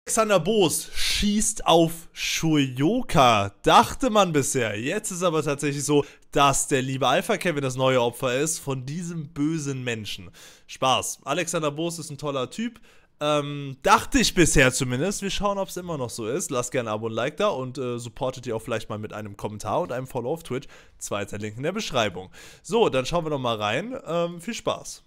Alexander Boos schießt auf Shoyoka, dachte man bisher. Jetzt ist aber tatsächlich so, dass der liebe Alpha Kevin das neue Opfer ist von diesem bösen Menschen. Spaß. Alexander Boos ist ein toller Typ. Dachte ich bisher zumindest. Wir schauen, ob es immer noch so ist. Lasst gerne ein Abo und ein Like da und supportet ihr auch vielleicht mal mit einem Kommentar und einem Follow auf Twitch. Zweiter Link in der Beschreibung. So, dann schauen wir noch mal rein. Viel Spaß.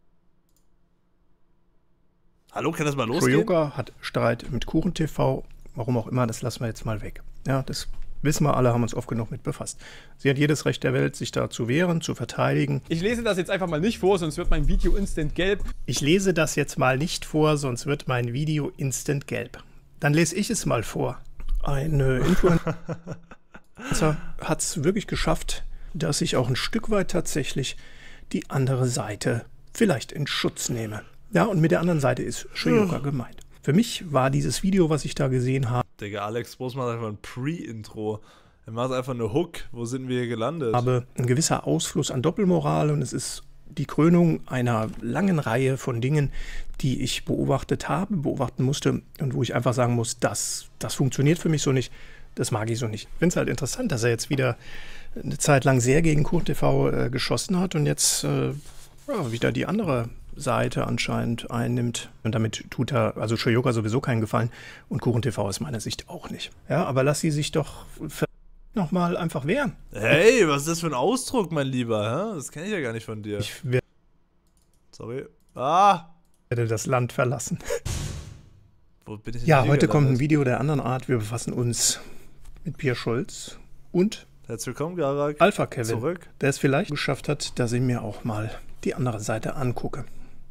Hallo, kann das mal losgehen? Shoyoka hat Streit mit KuchenTV, warum auch immer, das lassen wir jetzt mal weg. Ja, das wissen wir alle, haben uns oft genug mit befasst. Sie hat jedes Recht der Welt, sich da zu wehren, zu verteidigen. Ich lese das jetzt einfach mal nicht vor, sonst wird mein Video instant gelb. Ich lese das jetzt mal nicht vor, sonst wird mein Video instant gelb. Dann lese ich es mal vor. Eine Influencer hat es wirklich geschafft, dass ich auch ein Stück weit tatsächlich die andere Seite vielleicht in Schutz nehme. Ja, und mit der anderen Seite ist Shoyoka gemeint. Für mich war dieses Video, was ich da gesehen habe... Digga, Alex Boos macht einfach ein Pre-Intro. Er macht einfach eine Hook. Wo sind wir hier gelandet? ...habe ein gewisser Ausfluss an Doppelmoral und es ist die Krönung einer langen Reihe von Dingen, die ich beobachtet habe, beobachten musste und wo ich einfach sagen muss, das funktioniert für mich so nicht, das mag ich so nicht. Ich finde es halt interessant, dass er jetzt wieder eine Zeit lang sehr gegen KuchenTV geschossen hat und jetzt wieder die andere Seite anscheinend einnimmt. Und damit tut er, also Shoyoka sowieso keinen Gefallen und KuchenTV aus meiner Sicht auch nicht. Ja, aber lass sie sich doch nochmal einfach wehren. Hey, was ist das für ein Ausdruck, mein Lieber? Hä? Das kenne ich ja gar nicht von dir. Ich Sorry. werde das Land verlassen. Wo bin ich denn ja, heute kommt ein Video der anderen Art. Wir befassen uns mit Pierre Schulz und herzlich willkommen, Garak. Alpha Kevin, zurück. Der es vielleicht geschafft hat, dass ich mir auch mal die andere Seite angucke.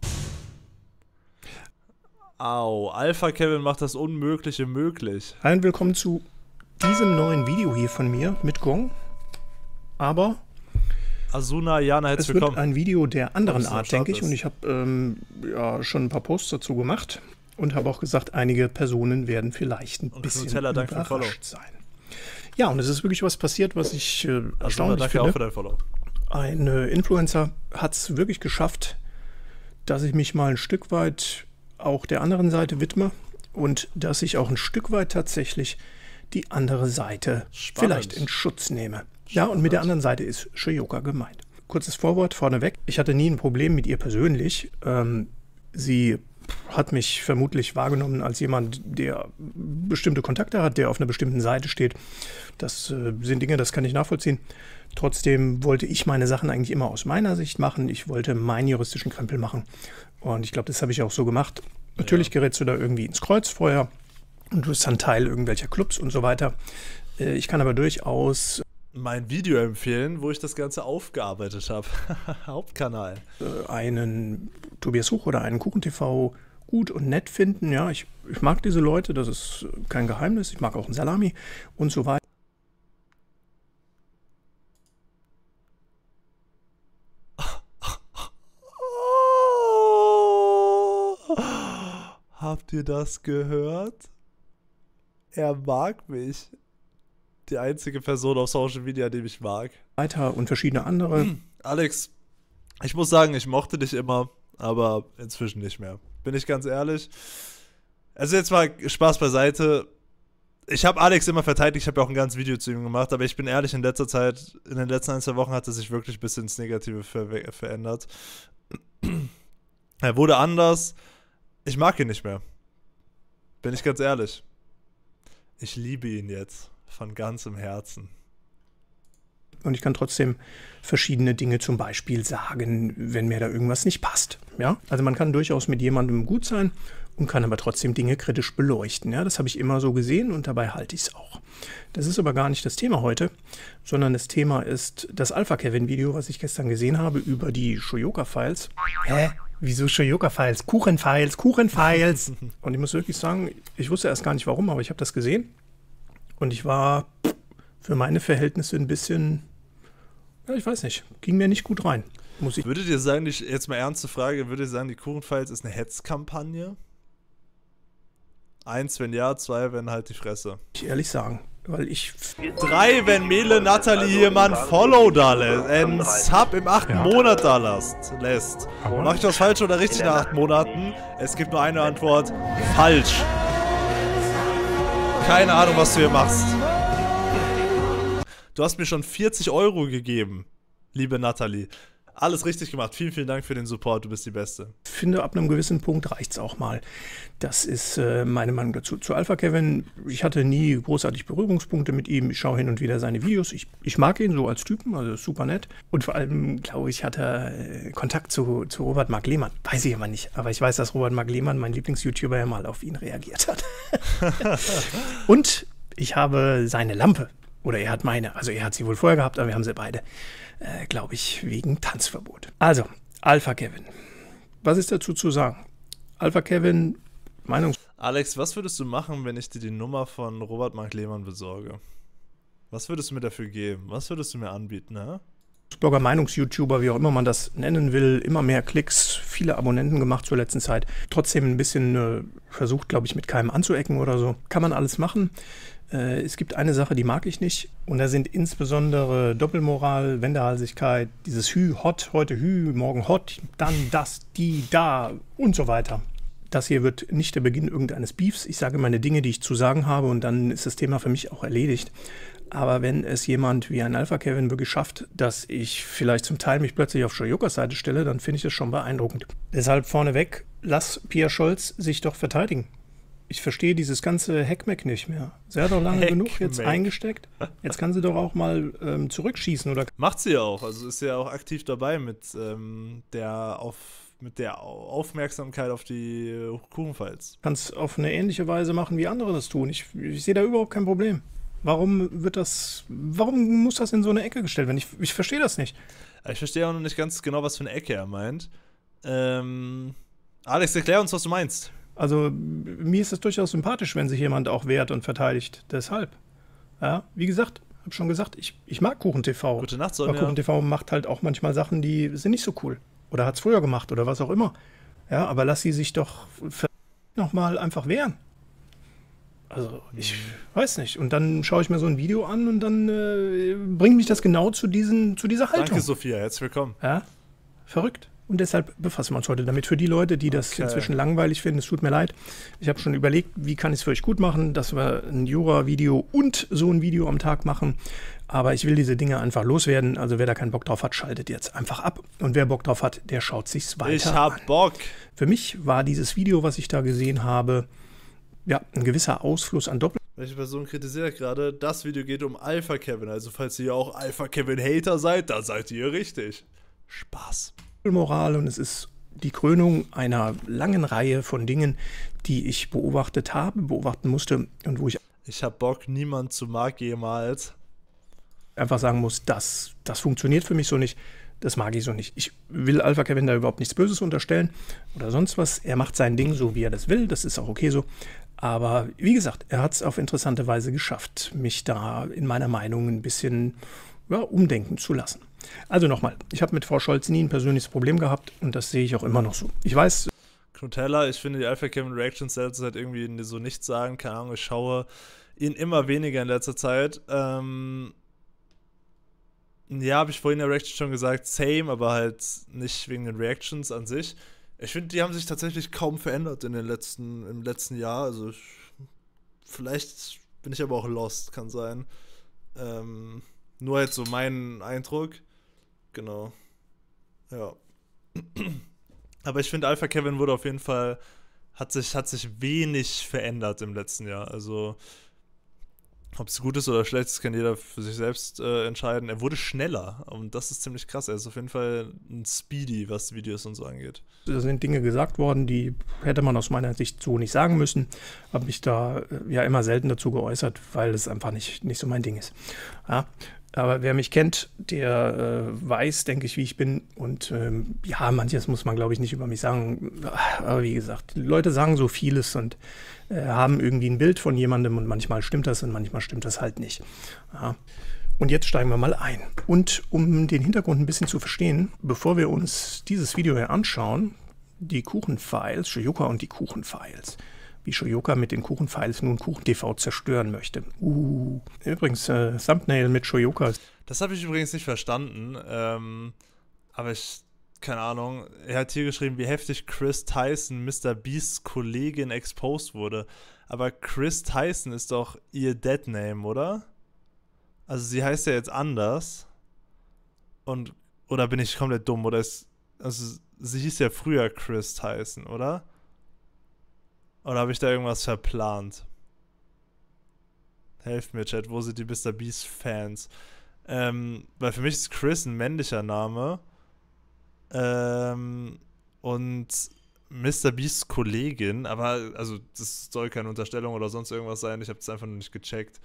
Au, Alpha Kevin macht das Unmögliche möglich. Hi und willkommen zu diesem neuen Video hier von mir mit Gong. Aber Asuna, Jana, herzlich es willkommen. wird ein Video der anderen Art, denke ich. ist. Und ich habe ja schon ein paar Posts dazu gemacht und habe auch gesagt, einige Personen werden vielleicht ein bisschen überrascht sein. Ja, und es ist wirklich was passiert, was ich erstaunlich danke finde. auch für dein Follow. Ein Influencer hat es wirklich geschafft, dass ich mich mal ein Stück weit auch der anderen Seite widme und dass ich auch ein Stück weit tatsächlich die andere Seite vielleicht in Schutz nehme. Ja, und mit der anderen Seite ist Shoyoka gemeint. Kurzes Vorwort vorneweg. Ich hatte nie ein Problem mit ihr persönlich. Sie hat mich vermutlich wahrgenommen als jemand, der bestimmte Kontakte hat, der auf einer bestimmten Seite steht. Das sind Dinge, das kann ich nachvollziehen. Trotzdem wollte ich meine Sachen eigentlich immer aus meiner Sicht machen. Ich wollte meinen juristischen Krempel machen. Und ich glaube, das habe ich auch so gemacht. Natürlich gerätst du da irgendwie ins Kreuzfeuer und du bist dann Teil irgendwelcher Clubs und so weiter. Ich kann aber durchaus mein Video empfehlen, wo ich das Ganze aufgearbeitet habe. Hauptkanal. Einen Tobias Huch oder einen KuchenTV gut und nett finden. Ja, ich mag diese Leute, das ist kein Geheimnis. Ich mag auch einen Salami und so weiter. Habt ihr das gehört? Er mag mich. Die einzige Person auf Social Media, die mich mag. Weiter und verschiedene andere. Alex, ich muss sagen, ich mochte dich immer, aber inzwischen nicht mehr. Bin ich ganz ehrlich. Also jetzt mal Spaß beiseite. Ich habe Alex immer verteidigt, ich habe ja auch ein ganzes Video zu ihm gemacht, aber ich bin ehrlich, in letzter Zeit, in den letzten 1-2 Wochen hat er sich wirklich ein bisschen ins Negative verändert. Er wurde anders. Ich mag ihn nicht mehr. Bin ich ganz ehrlich. Ich liebe ihn jetzt. Von ganzem Herzen. Und ich kann trotzdem verschiedene Dinge zum Beispiel sagen, wenn mir da irgendwas nicht passt. Ja? Also man kann durchaus mit jemandem gut sein und kann aber trotzdem Dinge kritisch beleuchten. Ja? Das habe ich immer so gesehen und dabei halte ich es auch. Das ist aber gar nicht das Thema heute, sondern das Thema ist das Alpha Kevin Video, was ich gestern gesehen habe über die Shoyoka-Files. Hä? Wieso Shoyoka-Files? Kuchen-Files, Kuchen-Files. Und ich muss wirklich sagen, ich wusste erst gar nicht warum, aber ich habe das gesehen. Und ich war für meine Verhältnisse ein bisschen, ja, ich weiß nicht, ging mir nicht gut rein. Würdet ihr sagen, jetzt mal ernste Frage, würdet ihr sagen, die Kuchenfiles ist eine Hetzkampagne? 1, wenn ja, 2, wenn halt die Fresse. Ich ehrlich sagen, weil ich... 3, wenn Mele Natalie hier mal ein Follow da lässt, ein Sub im 8. Monat da lässt. Mach ich das falsch oder richtig nach 8 Monaten? Es gibt nur eine Antwort, falsch. Keine Ahnung, was du hier machst. Du hast mir schon 40 € gegeben, liebe Nathalie. Alles richtig gemacht. Vielen, vielen Dank für den Support. Du bist die Beste. Ich finde, ab einem gewissen Punkt reicht es auch mal. Das ist meine Meinung dazu. Zu Alpha Kevin, ich hatte nie großartig Berührungspunkte mit ihm. Ich schaue hin und wieder seine Videos. Ich mag ihn so als Typen, also super nett. Und vor allem, glaube ich, hat er Kontakt zu Robert Mark Lehmann. Weiß ich aber nicht. Aber ich weiß, dass Robert Mark Lehmann, mein Lieblings-YouTuber, ja mal auf ihn reagiert hat. Und ich habe seine Lampe. Oder er hat meine. Also er hat sie wohl vorher gehabt, aber wir haben sie beide. Glaube ich, wegen Tanzverbot. Also, Alpha Kevin. Was ist dazu zu sagen? Alpha Kevin, Alex, was würdest du machen, wenn ich dir die Nummer von Robert Mark Lehmann besorge? Was würdest du mir dafür geben? Was würdest du mir anbieten, ne? Blogger, Meinungs-YouTuber, wie auch immer man das nennen will, immer mehr Klicks, viele Abonnenten gemacht zur letzten Zeit. Trotzdem ein bisschen versucht, glaube ich, mit keinem anzuecken oder so. Kann man alles machen. Es gibt eine Sache, die mag ich nicht. Und da sind insbesondere Doppelmoral, Wendehalsigkeit, dieses Hü, Hot, heute Hü, morgen Hot, dann das, die, da und so weiter. Das hier wird nicht der Beginn irgendeines Beefs. Ich sage meine Dinge, die ich zu sagen habe, und dann ist das Thema für mich auch erledigt. Aber wenn es jemand wie ein Alpha Kevin wirklich schafft, dass ich vielleicht zum Teil mich plötzlich auf Shoyokas Seite stelle, dann finde ich das schon beeindruckend. Deshalb vorneweg, lass Pia Scholz sich doch verteidigen. Ich verstehe dieses ganze Heckmeck nicht mehr. Sie hat doch lange genug jetzt eingesteckt. Jetzt kann sie doch auch mal zurückschießen, oder? Macht sie ja auch. Also ist sie ja auch aktiv dabei mit der Aufmerksamkeit auf die Kuchenfights. Kann es auf eine ähnliche Weise machen, wie andere das tun. Ich sehe da überhaupt kein Problem. Warum muss das in so eine Ecke gestellt werden? Ich verstehe das nicht. Ich verstehe auch noch nicht ganz genau, was für eine Ecke er meint. Alex, erklär uns, was du meinst. Also mir ist es durchaus sympathisch, wenn sich jemand auch wehrt und verteidigt. Deshalb. Ja, wie gesagt, habe schon gesagt, ich mag KuchenTV. Gute Nacht, Sonja. Aber KuchenTV macht halt auch manchmal Sachen, die sind nicht so cool. Oder hat es früher gemacht oder was auch immer. Ja, aber lass sie sich doch nochmal einfach wehren. Also, ich weiß nicht. Und dann schaue ich mir so ein Video an und dann bringt mich das genau zu dieser Haltung. Danke, Sophia. Herzlich willkommen. Ja, verrückt. Und deshalb befassen wir uns heute damit. Für die Leute, die das inzwischen langweilig finden, es tut mir leid. Ich habe schon überlegt, wie kann ich es für euch gut machen, dass wir ein Jura-Video und so ein Video am Tag machen. Aber ich will diese Dinge einfach loswerden. Also wer da keinen Bock drauf hat, schaltet jetzt einfach ab. Und wer Bock drauf hat, der schaut sich's weiter Ich hab an. Bock. Für mich war dieses Video, was ich da gesehen habe, ja, ein gewisser Ausfluss an Welche Person kritisiert gerade? Das Video geht um Alpha Kevin. Also falls ihr auch Alpha Kevin Hater seid, dann seid ihr richtig. Spaß. Doppelmoral, und es ist die Krönung einer langen Reihe von Dingen, die ich beobachten musste und wo ich hab Bock, niemand zu mag jemals. Einfach sagen muss, das funktioniert für mich so nicht, das mag ich so nicht. Ich will Alpha Kevin da überhaupt nichts Böses unterstellen oder sonst was. Er macht sein Ding so, wie er das will, das ist auch okay so. Aber wie gesagt, er hat es auf interessante Weise geschafft, mich da in meiner Meinung ein bisschen umdenken zu lassen. Also nochmal, ich habe mit Frau Scholz nie ein persönliches Problem gehabt und das sehe ich auch immer noch so. Ich weiß... Knutella, ich finde die Alpha Kevin Reactions selbst halt irgendwie so nichts sagen, keine Ahnung, ich schaue ihn immer weniger in letzter Zeit. Ja, habe ich vorhin in der Reaction schon gesagt, same, aber halt nicht wegen den Reactions an sich. Ich finde, die haben sich tatsächlich kaum verändert im letzten Jahr, also vielleicht bin ich aber auch lost, kann sein. Nur halt so mein Eindruck. Genau. Ja. Aber ich finde, Alpha Kevin wurde auf jeden Fall, hat sich wenig verändert im letzten Jahr. Also, ob es gut ist oder schlecht ist, kann jeder für sich selbst entscheiden. Er wurde schneller und das ist ziemlich krass. Er ist auf jeden Fall ein Speedy, was Videos und so angeht. Da sind Dinge gesagt worden, die hätte man aus meiner Sicht so nicht sagen müssen. Habe mich da ja immer selten dazu geäußert, weil es einfach nicht so mein Ding ist. Ja. Aber wer mich kennt, der weiß, denke ich, wie ich bin. Und ja, manches muss man, glaube ich, nicht über mich sagen. Aber wie gesagt, die Leute sagen so vieles und haben irgendwie ein Bild von jemandem und manchmal stimmt das und manchmal stimmt das halt nicht. Ja. Und jetzt steigen wir mal ein. Und um den Hintergrund ein bisschen zu verstehen, bevor wir uns dieses Video hier anschauen, die Kuchenfiles, Shoyoka und die Kuchenfiles. Wie Shoyoka mit den Kuchenfiles nun KuchenTV zerstören möchte. Übrigens, Thumbnail mit Shoyoka. Das habe ich übrigens nicht verstanden, aber ich keine Ahnung, er hat hier geschrieben, wie heftig Chris Tyson, Mr. Beasts Kollegin, exposed wurde. Aber Chris Tyson ist doch ihr Deadname, oder? Also sie heißt ja jetzt anders. Oder bin ich komplett dumm? Also sie hieß ja früher Chris Tyson, oder? Oder habe ich da irgendwas verplant? Helft mir, Chat, wo sind die Mr. Beast Fans? Weil für mich ist Chris ein männlicher Name. Und Mr. Beasts Kollegin, aber also das soll keine Unterstellung oder sonst irgendwas sein, ich habe es einfach nur nicht gecheckt.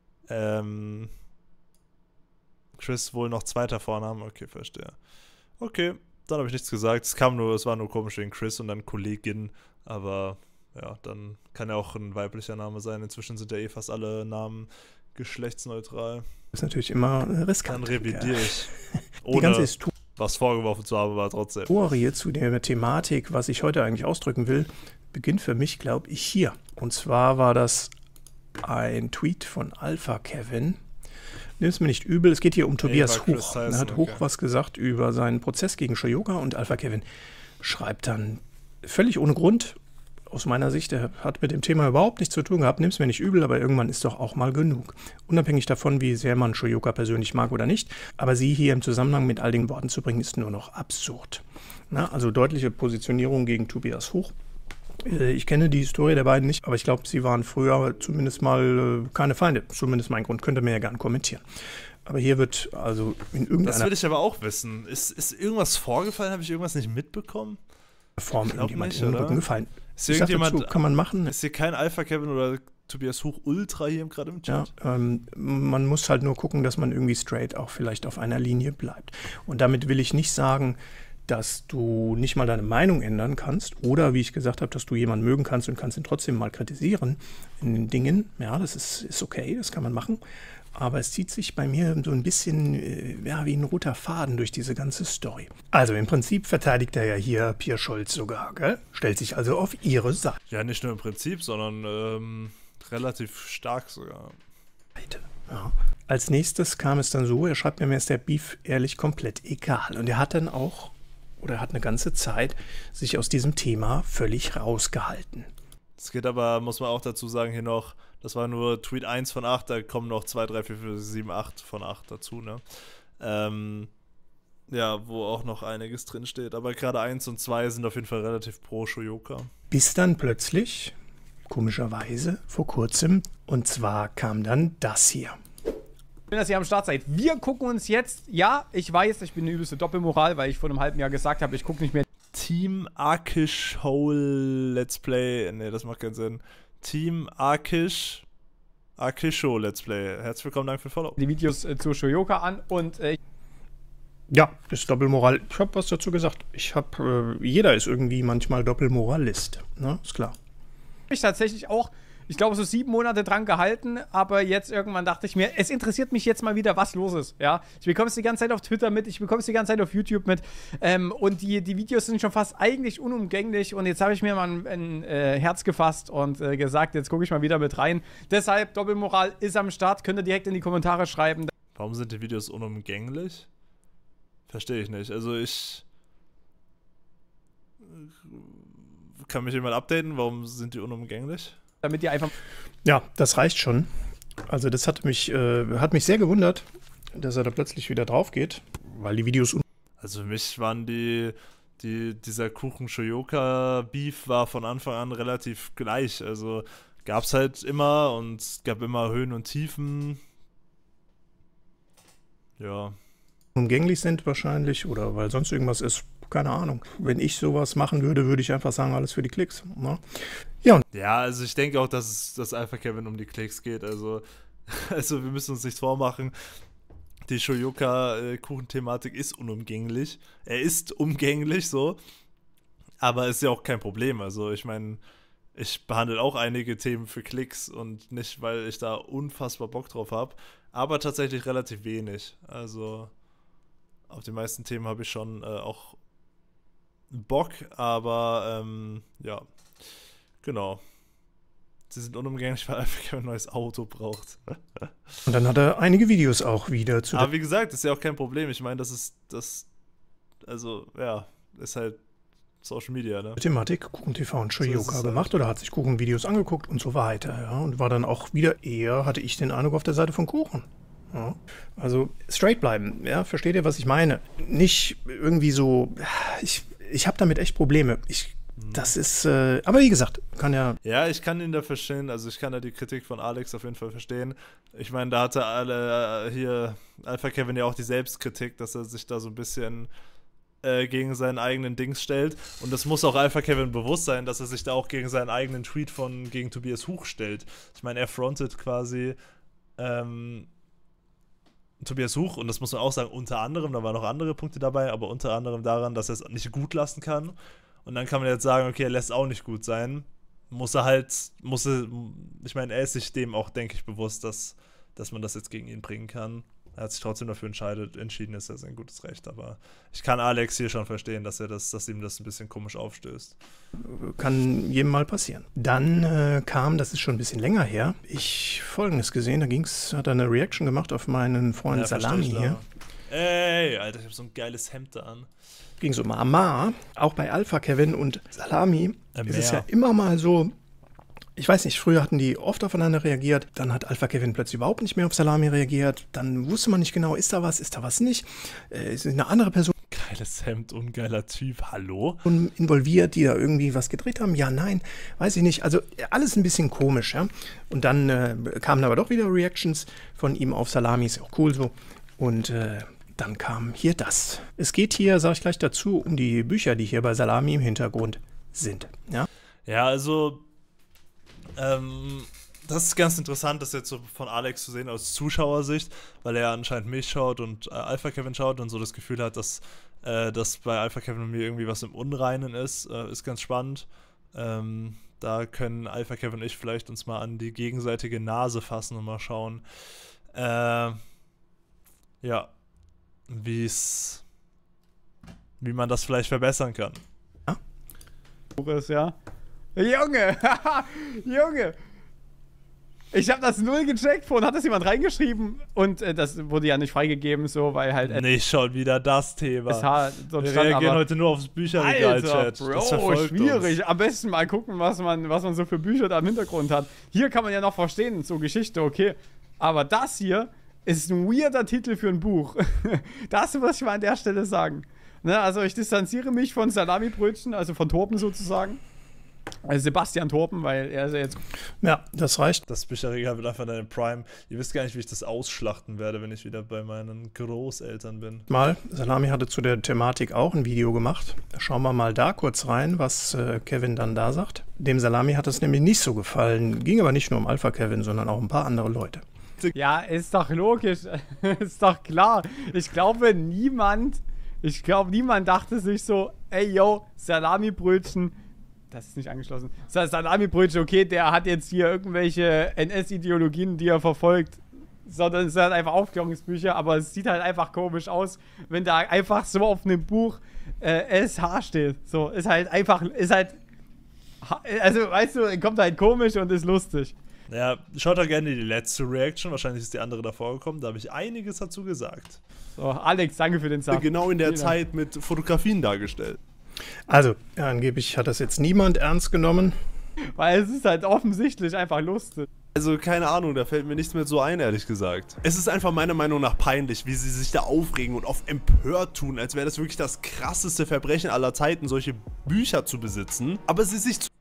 Chris wohl noch zweiter Vorname, okay, verstehe. Okay, dann habe ich nichts gesagt, es war nur komisch wegen Chris und dann Kollegin, aber ja, dann kann ja auch ein weiblicher Name sein, inzwischen sind ja fast alle Namen geschlechtsneutral. Das ist natürlich immer riskant. Dann revidiere ich. Die ganze Historie was vorgeworfen zu haben, war trotzdem. Zu der Thematik, was ich heute eigentlich ausdrücken will, beginnt für mich, glaube ich, hier. Und zwar war das ein Tweet von Alpha Kevin. Nimm es mir nicht übel, es geht hier um Tobias Huch. Er hat Huch was gesagt über seinen Prozess gegen Shoyoka und Alpha Kevin schreibt dann völlig ohne Grund, aus meiner Sicht, er hat mit dem Thema überhaupt nichts zu tun gehabt, nimm es mir nicht übel, aber irgendwann ist doch auch mal genug. Unabhängig davon, wie sehr man Shoyoka persönlich mag oder nicht, aber sie hier im Zusammenhang mit all den Worten zu bringen, ist nur noch absurd. Also deutliche Positionierung gegen Tobias Huch. Ich kenne die Historie der beiden nicht, aber ich glaube, sie waren früher zumindest mal keine Feinde. Zumindest mein Grund, könnt ihr mir ja gerne kommentieren. Aber hier wird also in irgendeiner Das will ich aber auch wissen. Ist irgendwas vorgefallen? Habe ich irgendwas nicht mitbekommen? Form irgendjemand in den Rücken gefallen. Ist irgendjemand, dazu, kann man machen. Ist hier kein Alpha Kevin oder Tobias Huch Ultra hier gerade im Chat? Ja, man muss halt nur gucken, dass man irgendwie straight auch vielleicht auf einer Linie bleibt. Und damit will ich nicht sagen, dass du nicht mal deine Meinung ändern kannst oder, wie ich gesagt habe, dass du jemanden mögen kannst und kannst ihn trotzdem mal kritisieren in den Dingen. Ja, das ist okay, das kann man machen. Aber es zieht sich bei mir so ein bisschen wie ein roter Faden durch diese ganze Story. Also im Prinzip verteidigt er ja hier Pierre Scholz sogar, gell? Stellt sich also auf ihre Seite. Ja, nicht nur im Prinzip, sondern relativ stark sogar. Ja. Als nächstes kam es dann so, er schreibt mir ist der Beef ehrlich komplett egal. Und er hat dann auch, oder hat eine ganze Zeit, sich aus diesem Thema völlig rausgehalten. Es geht aber, muss man auch dazu sagen, hier noch, das war nur Tweet 1 von 8, da kommen noch 2, 3, 4, 5, 7, 8 von 8 dazu, ne? Ja, wo auch noch einiges drin steht. Aber gerade 1 und 2 sind auf jeden Fall relativ pro Shoyoka. Bis dann plötzlich, komischerweise, vor kurzem, und zwar kam dann das hier. Schön, dass ihr am Start seid. Wir gucken uns jetzt, ja, ich weiß, ich bin eine übelste Doppelmoral, weil ich vor einem halben Jahr gesagt habe, ich gucke nicht mehr Team Arkish Hole Let's Play. Ne, das macht keinen Sinn. Team Arkisho Let's Play. Herzlich willkommen, danke für Follow. die Videos zu Shoyoka an und Ja, ist Doppelmoral. Ich habe was dazu gesagt. Jeder ist irgendwie manchmal Doppelmoralist, ne? Ist klar. mich tatsächlich auch, ich glaube, so 7 Monate dran gehalten, aber jetzt irgendwann dachte ich mir, es interessiert mich jetzt mal wieder, was los ist, ja. Ich bekomme es die ganze Zeit auf Twitter mit, ich bekomme es die ganze Zeit auf YouTube mit und die Videos sind schon fast eigentlich unumgänglich und jetzt habe ich mir mal ein Herz gefasst und gesagt, jetzt gucke ich mal wieder mit rein. Deshalb, Doppelmoral ist am Start, könnt ihr direkt in die Kommentare schreiben. Warum sind die Videos unumgänglich? Verstehe ich nicht. Also kann mich jemand updaten? Warum sind die unumgänglich? Damit ihr einfach... Ja, das reicht schon. Also das hat mich sehr gewundert, dass er da plötzlich wieder drauf geht, weil die Videos... Also für mich waren dieser Kuchen-Shoyoka-Beef war von Anfang an relativ gleich. Also gab's halt immer und es gab immer Höhen und Tiefen. Ja. Umgänglich sind wahrscheinlich oder weil sonst irgendwas ist, keine Ahnung. Wenn ich sowas machen würde, würde ich einfach sagen, alles für die Klicks. Ne? Ja, also ich denke auch, dass es Alpha Kevin um die Klicks geht. Also wir müssen uns nichts vormachen. Die Shoyoka-Kuchen-Thematik ist unumgänglich. Er ist umgänglich, so. Aber ist ja auch kein Problem. Also ich meine, ich behandle auch einige Themen für Klicks und nicht, weil ich da unfassbar Bock drauf habe. Aber tatsächlich relativ wenig. Also auf die meisten Themen habe ich schon auch Bock, aber ja, genau. Sie sind unumgänglich, weil einfach ein neues Auto braucht. Und dann hat er einige Videos auch wieder zu. Aber wie gesagt, das ist ja auch kein Problem. Ich meine, das Also, ja, ist halt Social Media, ne? Thematik Kuchen TV und So ist Shoyoka es gemacht oder hat sich Kuchen-Videos angeguckt und so weiter. Ja, und war dann auch wieder eher, hatte ich den Eindruck, auf der Seite von Kuchen. Ja, also straight bleiben, ja, versteht ihr, was ich meine? Nicht irgendwie so, ich habe damit echt Probleme. Das ist, aber wie gesagt, kann ja. Ja, ich kann ihn da verstehen, also ich kann da die Kritik von Alex auf jeden Fall verstehen. Ich meine, da hatte alle hier Alpha Kevin ja auch die Selbstkritik, dass er sich da so ein bisschen gegen seinen eigenen Dings stellt. Und das muss auch Alpha Kevin bewusst sein, dass er sich da auch gegen seinen eigenen Tweet gegen Tobias Huch stellt. Ich meine, er frontet quasi Tobias Huch, und das muss man auch sagen, unter anderem, da waren noch andere Punkte dabei, aber unter anderem daran, dass er es nicht gut lassen kann. Und dann kann man jetzt sagen, okay, er lässt auch nicht gut sein. Ich meine, er ist sich dem auch, denke ich, bewusst, dass man das jetzt gegen ihn bringen kann. Er hat sich trotzdem dafür entschieden, ist ja sein gutes Recht. Aber ich kann Alex hier schon verstehen, dass ihm das ein bisschen komisch aufstößt. Kann jedem mal passieren. Dann kam, das ist schon ein bisschen länger her, ich Folgendes gesehen, hat er eine Reaction gemacht auf meinen Freund Salami hier. Ey, Alter, ich hab so ein geiles Hemd da an. Ging so um Amar, auch bei Alpha Kevin und Salami ist es ja immer mal so. Ich weiß nicht, früher hatten die oft aufeinander reagiert, dann hat Alpha Kevin plötzlich überhaupt nicht mehr auf Salami reagiert, dann wusste man nicht genau, ist da was nicht, ist eine andere Person Geiles Hemd, ungeiler Typ, hallo? involviert, die da irgendwie was gedreht haben, ja, nein, weiß ich nicht, also alles ein bisschen komisch, ja, und dann kamen aber doch wieder Reactions von ihm auf Salami, ist ja auch cool so, und dann kam hier das. Es geht hier, sage ich gleich dazu, um die Bücher, die hier bei Salami im Hintergrund sind, ja. Ja, also das ist ganz interessant, das jetzt so von Alex zu sehen aus Zuschauersicht, weil er anscheinend mich schaut und Alpha Kevin schaut und so das Gefühl hat, dass bei Alpha Kevin und mir irgendwie was im Unreinen ist ganz spannend. Da können Alpha Kevin und ich vielleicht uns mal an die gegenseitige Nase fassen und mal schauen, ja, wie man das vielleicht verbessern kann. Ja. Junge, Junge. Ich habe das null gecheckt, vorhin hat das jemand reingeschrieben und das wurde ja nicht freigegeben, so, weil halt... Nicht schon wieder das Thema. Wir Wir reagieren heute nur aufs Bücherregal-Chat. Bro, schwierig. Am besten mal gucken, was man so für Bücher da im Hintergrund hat. Hier kann man ja noch verstehen, so Geschichte, okay. Aber das hier ist ein weirder Titel für ein Buch. Das muss ich mal an der Stelle sagen. Ne, also ich distanziere mich von Salamibrötchen, also von Torben sozusagen. Also Sebastian Torben, weil er ist ja jetzt... Ja, das reicht. Das Bücherregal wird einfach deine Prime. Ihr wisst gar nicht, wie ich das ausschlachten werde, wenn ich wieder bei meinen Großeltern bin. Salami hatte zu der Thematik auch ein Video gemacht. Schauen wir mal da kurz rein, was Kevin dann da sagt. Dem Salami hat es nämlich nicht so gefallen. Ging aber nicht nur um Alpha Kevin, sondern auch ein paar andere Leute. Ja, ist doch logisch. Ist doch klar. Ich glaube, niemand dachte sich so, ey, yo, Salamibrötchen... Das ist nicht angeschlossen. Salamibrötchen, okay, der hat jetzt hier irgendwelche NS-Ideologien, die er verfolgt. Sondern es sind halt einfach Aufklärungsbücher, aber es sieht halt einfach komisch aus, wenn da einfach so auf einem Buch SH steht. So, also, weißt du, kommt halt komisch und ist lustig. Ja, schaut doch gerne die letzte Reaction. Wahrscheinlich ist die andere davor gekommen. Da habe ich einiges dazu gesagt. So, Alex, danke für den Sub. Genau in der Zeit mit Fotografien dargestellt. Also, angeblich hat das jetzt niemand ernst genommen. Weil es ist halt offensichtlich einfach lustig. Also, keine Ahnung, da fällt mir nichts mehr so ein, ehrlich gesagt. Es ist einfach meiner Meinung nach peinlich, wie sie sich da aufregen und auf empört tun, als wäre das wirklich das krasseste Verbrechen aller Zeiten, solche Bücher zu besitzen. Aber sie sich zu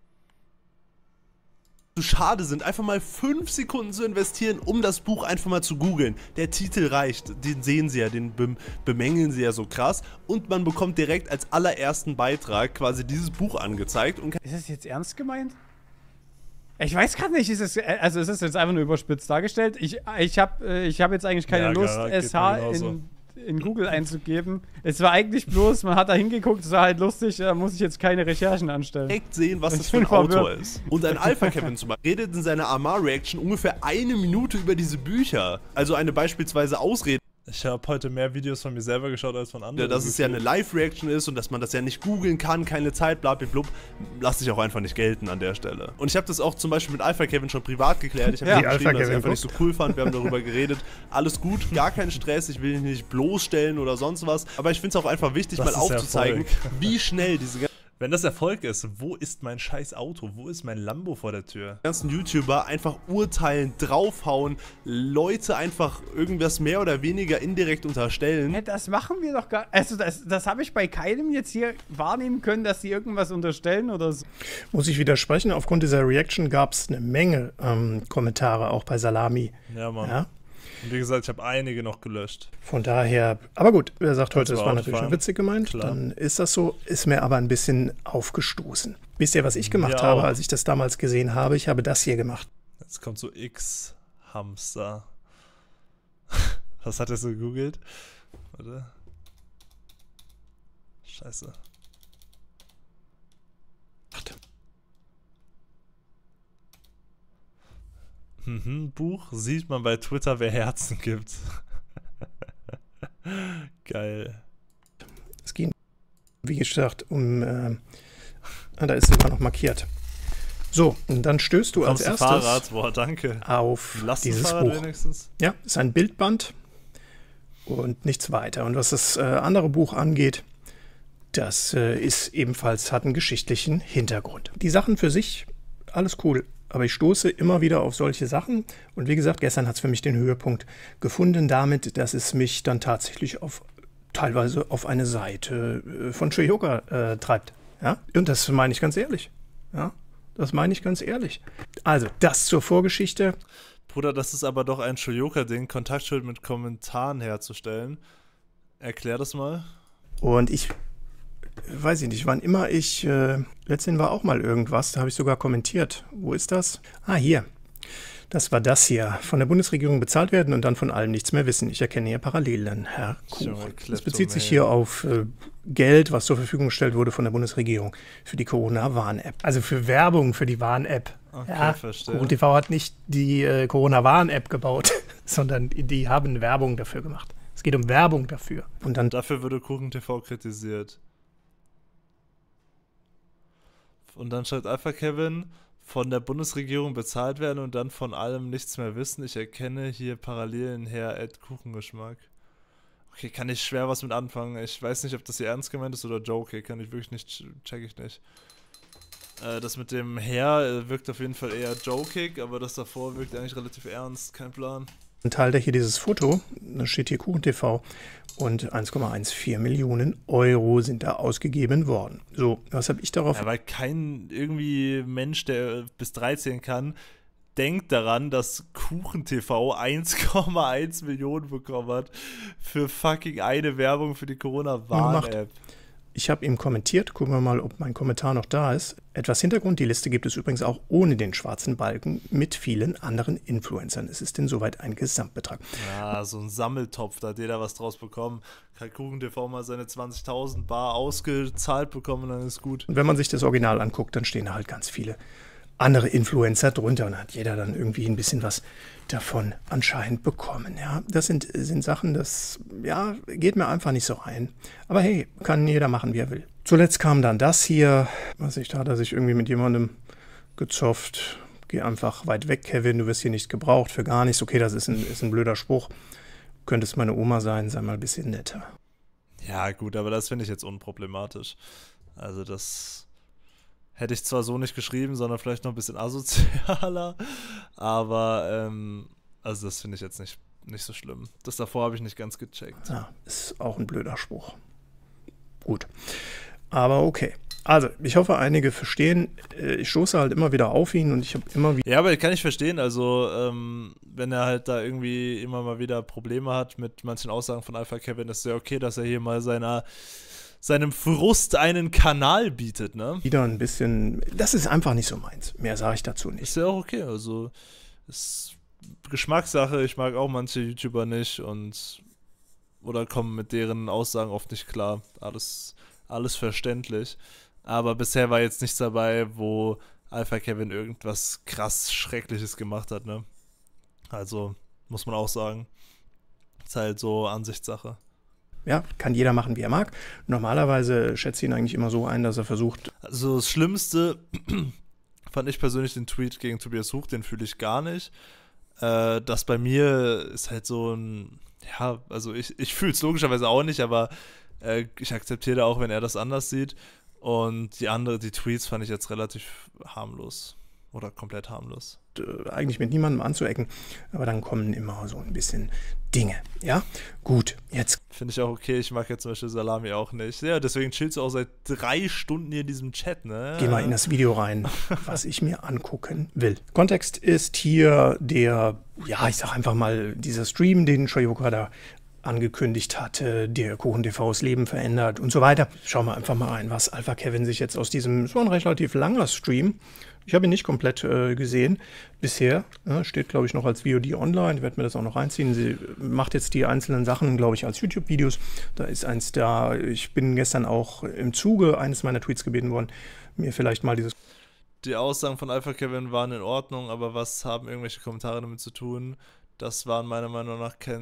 schade sind, einfach mal 5 Sekunden zu investieren, um das Buch einfach mal zu googeln. Der Titel reicht, den sehen sie ja, den bemängeln sie ja so krass und man bekommt direkt als allerersten Beitrag quasi dieses Buch angezeigt. Und ist das jetzt ernst gemeint? Ich weiß gerade nicht, ist es ist jetzt einfach nur überspitzt dargestellt. Ich hab jetzt eigentlich keine Lust, SH in Google einzugeben. Es war eigentlich bloß, man hat da hingeguckt, es war halt lustig, da muss ich jetzt keine Recherchen anstellen. Direkt sehen, was das für ein Autor ist. Und ein Alpha Kevin zum Beispiel redet in seiner Amar-Reaction ungefähr 1 Minute über diese Bücher. Also eine beispielsweise Ausrede. Ich habe heute mehr Videos von mir selber geschaut als von anderen. Ja, dass es ja eine Live-Reaction ist und dass man das ja nicht googeln kann, keine Zeit, blablabla, lasse ich auch einfach nicht gelten an der Stelle. Und ich habe das auch zum Beispiel mit Alpha Kevin schon privat geklärt. Ich habe Ja. ihm geschrieben, dass ich Alpha einfach nicht so cool fand. Wir haben darüber geredet. Alles gut, gar keinen Stress. Ich will ihn nicht bloßstellen oder sonst was. Aber ich finde es auch einfach wichtig, Das mal ist aufzuzeigen, Erfolg. wie schnell diese Wenn das Erfolg ist, wo ist mein scheiß Auto? Wo ist mein Lambo vor der Tür? ganzen YouTuber einfach urteilen, draufhauen, Leute einfach irgendwas mehr oder weniger indirekt unterstellen. Hä, das machen wir doch gar. Also, das habe ich bei keinem jetzt hier wahrnehmen können, dass sie irgendwas unterstellen oder so. Muss ich widersprechen, aufgrund dieser Reaction gab es eine Menge Kommentare, auch bei Salami. Ja, Mann. Ja? Und wie gesagt, ich habe einige noch gelöscht. Von daher, aber gut, er sagt heute, Kannst es du war natürlich Autofahren? nur witzig gemeint, Klar. dann ist das so, ist mir aber ein bisschen aufgestoßen. Wisst ihr, was ich gemacht Ja, habe, auch. als ich das damals gesehen habe? Ich habe das hier gemacht. Jetzt kommt so X-Hamster. Was hat er so gegoogelt? Warte. Scheiße. Buch sieht man bei Twitter, wer Herzen gibt. Geil. Es ging, wie gesagt, da ist sogar noch markiert. So, und dann stößt du als Kommst du erstes Fahrrad? Boah, danke. auf dieses Lastenfahrrad Buch. wenigstens? Ja, ist ein Bildband und nichts weiter. Und was das andere Buch angeht, das ist ebenfalls, hat einen geschichtlichen Hintergrund. Die Sachen für sich, alles cool. Aber ich stoße immer wieder auf solche Sachen. Und wie gesagt, gestern hat es für mich den Höhepunkt gefunden damit, dass es mich dann tatsächlich teilweise auf eine Seite von Shoyoka treibt. Ja? Und das meine ich ganz ehrlich. Ja? Das meine ich ganz ehrlich. Also, das zur Vorgeschichte. Bruder, das ist aber doch ein Shoyoka-Ding, Kontaktschild mit Kommentaren herzustellen. Erklär das mal. Und ich weiß ich nicht, wann immer letztendlich war auch mal irgendwas, da habe ich sogar kommentiert. Wo ist das? Ah, hier. Das war das hier. Von der Bundesregierung bezahlt werden und dann von allem nichts mehr wissen. Ich erkenne hier Parallelen, Herr Junge, Kuch. Das Kleptomane. bezieht sich hier auf Geld, was zur Verfügung gestellt wurde von der Bundesregierung für die Corona-Warn-App. Also für Werbung für die Warn-App. Okay, Ja, verstehe. Kuchen TV hat nicht die Corona-Warn-App gebaut, sondern die haben Werbung dafür gemacht. Es geht um Werbung dafür. Und dann Dafür würde KuchenTV kritisiert. Und dann schreibt Alpha Kevin, von der Bundesregierung bezahlt werden und dann von allem nichts mehr wissen. Ich erkenne hier Parallelen her, Kuchengeschmack. Okay, kann ich schwer was mit anfangen. Ich weiß nicht, ob das hier ernst gemeint ist oder Joke. Kann ich wirklich nicht, check ich nicht. Das mit dem Her wirkt auf jeden Fall eher jokig, aber das davor wirkt eigentlich relativ ernst. Kein Plan. teilt er hier dieses Foto, da steht hier KuchenTV und 1,14 Millionen Euro sind da ausgegeben worden. So, was habe ich darauf? Ja, weil kein irgendwie Mensch, der bis 13 kann, denkt daran, dass KuchenTV 1,1 Millionen bekommen hat für fucking eine Werbung für die Corona-Warn-App. Ich habe ihm kommentiert, gucken wir mal, ob mein Kommentar noch da ist. Etwas Hintergrund, die Liste gibt es übrigens auch ohne den schwarzen Balken mit vielen anderen Influencern. Es ist insoweit ein Gesamtbetrag. Ja, so ein Sammeltopf, da hat jeder was draus bekommen. Kann KuchenTV mal seine 20.000 Bar ausgezahlt bekommen, dann ist gut. Und wenn man sich das Original anguckt, dann stehen da halt ganz viele andere Influencer drunter und hat jeder dann irgendwie ein bisschen was davon anscheinend bekommen. Ja, das sind Sachen, das ja, geht mir einfach nicht so rein. Aber hey, kann jeder machen, wie er will. Zuletzt kam dann das hier, was ich da, hat er sich irgendwie mit jemandem gezofft. Geh einfach weit weg, Kevin, du wirst hier nicht gebraucht für gar nichts. Okay, das ist ein blöder Spruch. Könntest meine Oma sein, sei mal ein bisschen netter. Ja, gut, aber das finde ich jetzt unproblematisch. Also das hätte ich zwar so nicht geschrieben, sondern vielleicht noch ein bisschen asozialer, aber also das finde ich jetzt nicht so schlimm. Das davor habe ich nicht ganz gecheckt. Ja, ist auch ein blöder Spruch. Gut, aber okay. Also, ich hoffe, einige verstehen. Ich stoße halt immer wieder auf ihn und ich habe immer wieder... Ja, aber kann ich verstehen. Also, wenn er halt da irgendwie immer mal wieder Probleme hat mit manchen Aussagen von Alpha Kevin, ist es ja okay, dass er hier mal seinem Frust einen Kanal bietet, ne? Wieder ein bisschen, das ist einfach nicht so meins. Mehr sage ich dazu nicht. Ist ja auch okay, also ist Geschmackssache, ich mag auch manche YouTuber nicht oder kommen mit deren Aussagen oft nicht klar. Alles verständlich. Aber bisher war jetzt nichts dabei, wo Alpha Kevin irgendwas krass Schreckliches gemacht hat, ne? Also, muss man auch sagen. Ist halt so Ansichtssache. Ja, kann jeder machen, wie er mag. Normalerweise schätze ich ihn eigentlich immer so ein, dass er versucht. Also das Schlimmste fand ich persönlich den Tweet gegen Tobias Huch, den fühle ich gar nicht. Das bei mir ist halt so ein, ja, also ich fühle es logischerweise auch nicht, aber ich akzeptiere auch, wenn er das anders sieht. Und die Tweets fand ich jetzt relativ harmlos. Oder komplett harmlos. Eigentlich mit niemandem anzuecken, aber dann kommen immer so ein bisschen Dinge. Ja, gut, jetzt. Finde ich auch okay, ich mag jetzt zum Beispiel Salami auch nicht. Ja, deswegen chillst du auch seit 3 Stunden hier in diesem Chat, ne? Geh mal in das Video rein, was ich mir angucken will. Kontext ist hier der, ja, ich sag einfach mal, dieser Stream, den Shoyoka da angekündigt hatte, der KuchenTVs Leben verändert und so weiter. Schauen wir einfach mal rein, was Alpha Kevin sich jetzt aus diesem, es war ein relativ langer Stream, ich habe ihn nicht komplett gesehen bisher, steht glaube ich noch als VOD online, ich werde mir das auch noch reinziehen. Sie macht jetzt die einzelnen Sachen, glaube ich, als YouTube-Videos. Da ist eins da, ich bin gestern auch im Zuge eines meiner Tweets gebeten worden, mir vielleicht mal dieses... Die Aussagen von Alpha Kevin waren in Ordnung, aber was haben irgendwelche Kommentare damit zu tun? Das macht meiner Meinung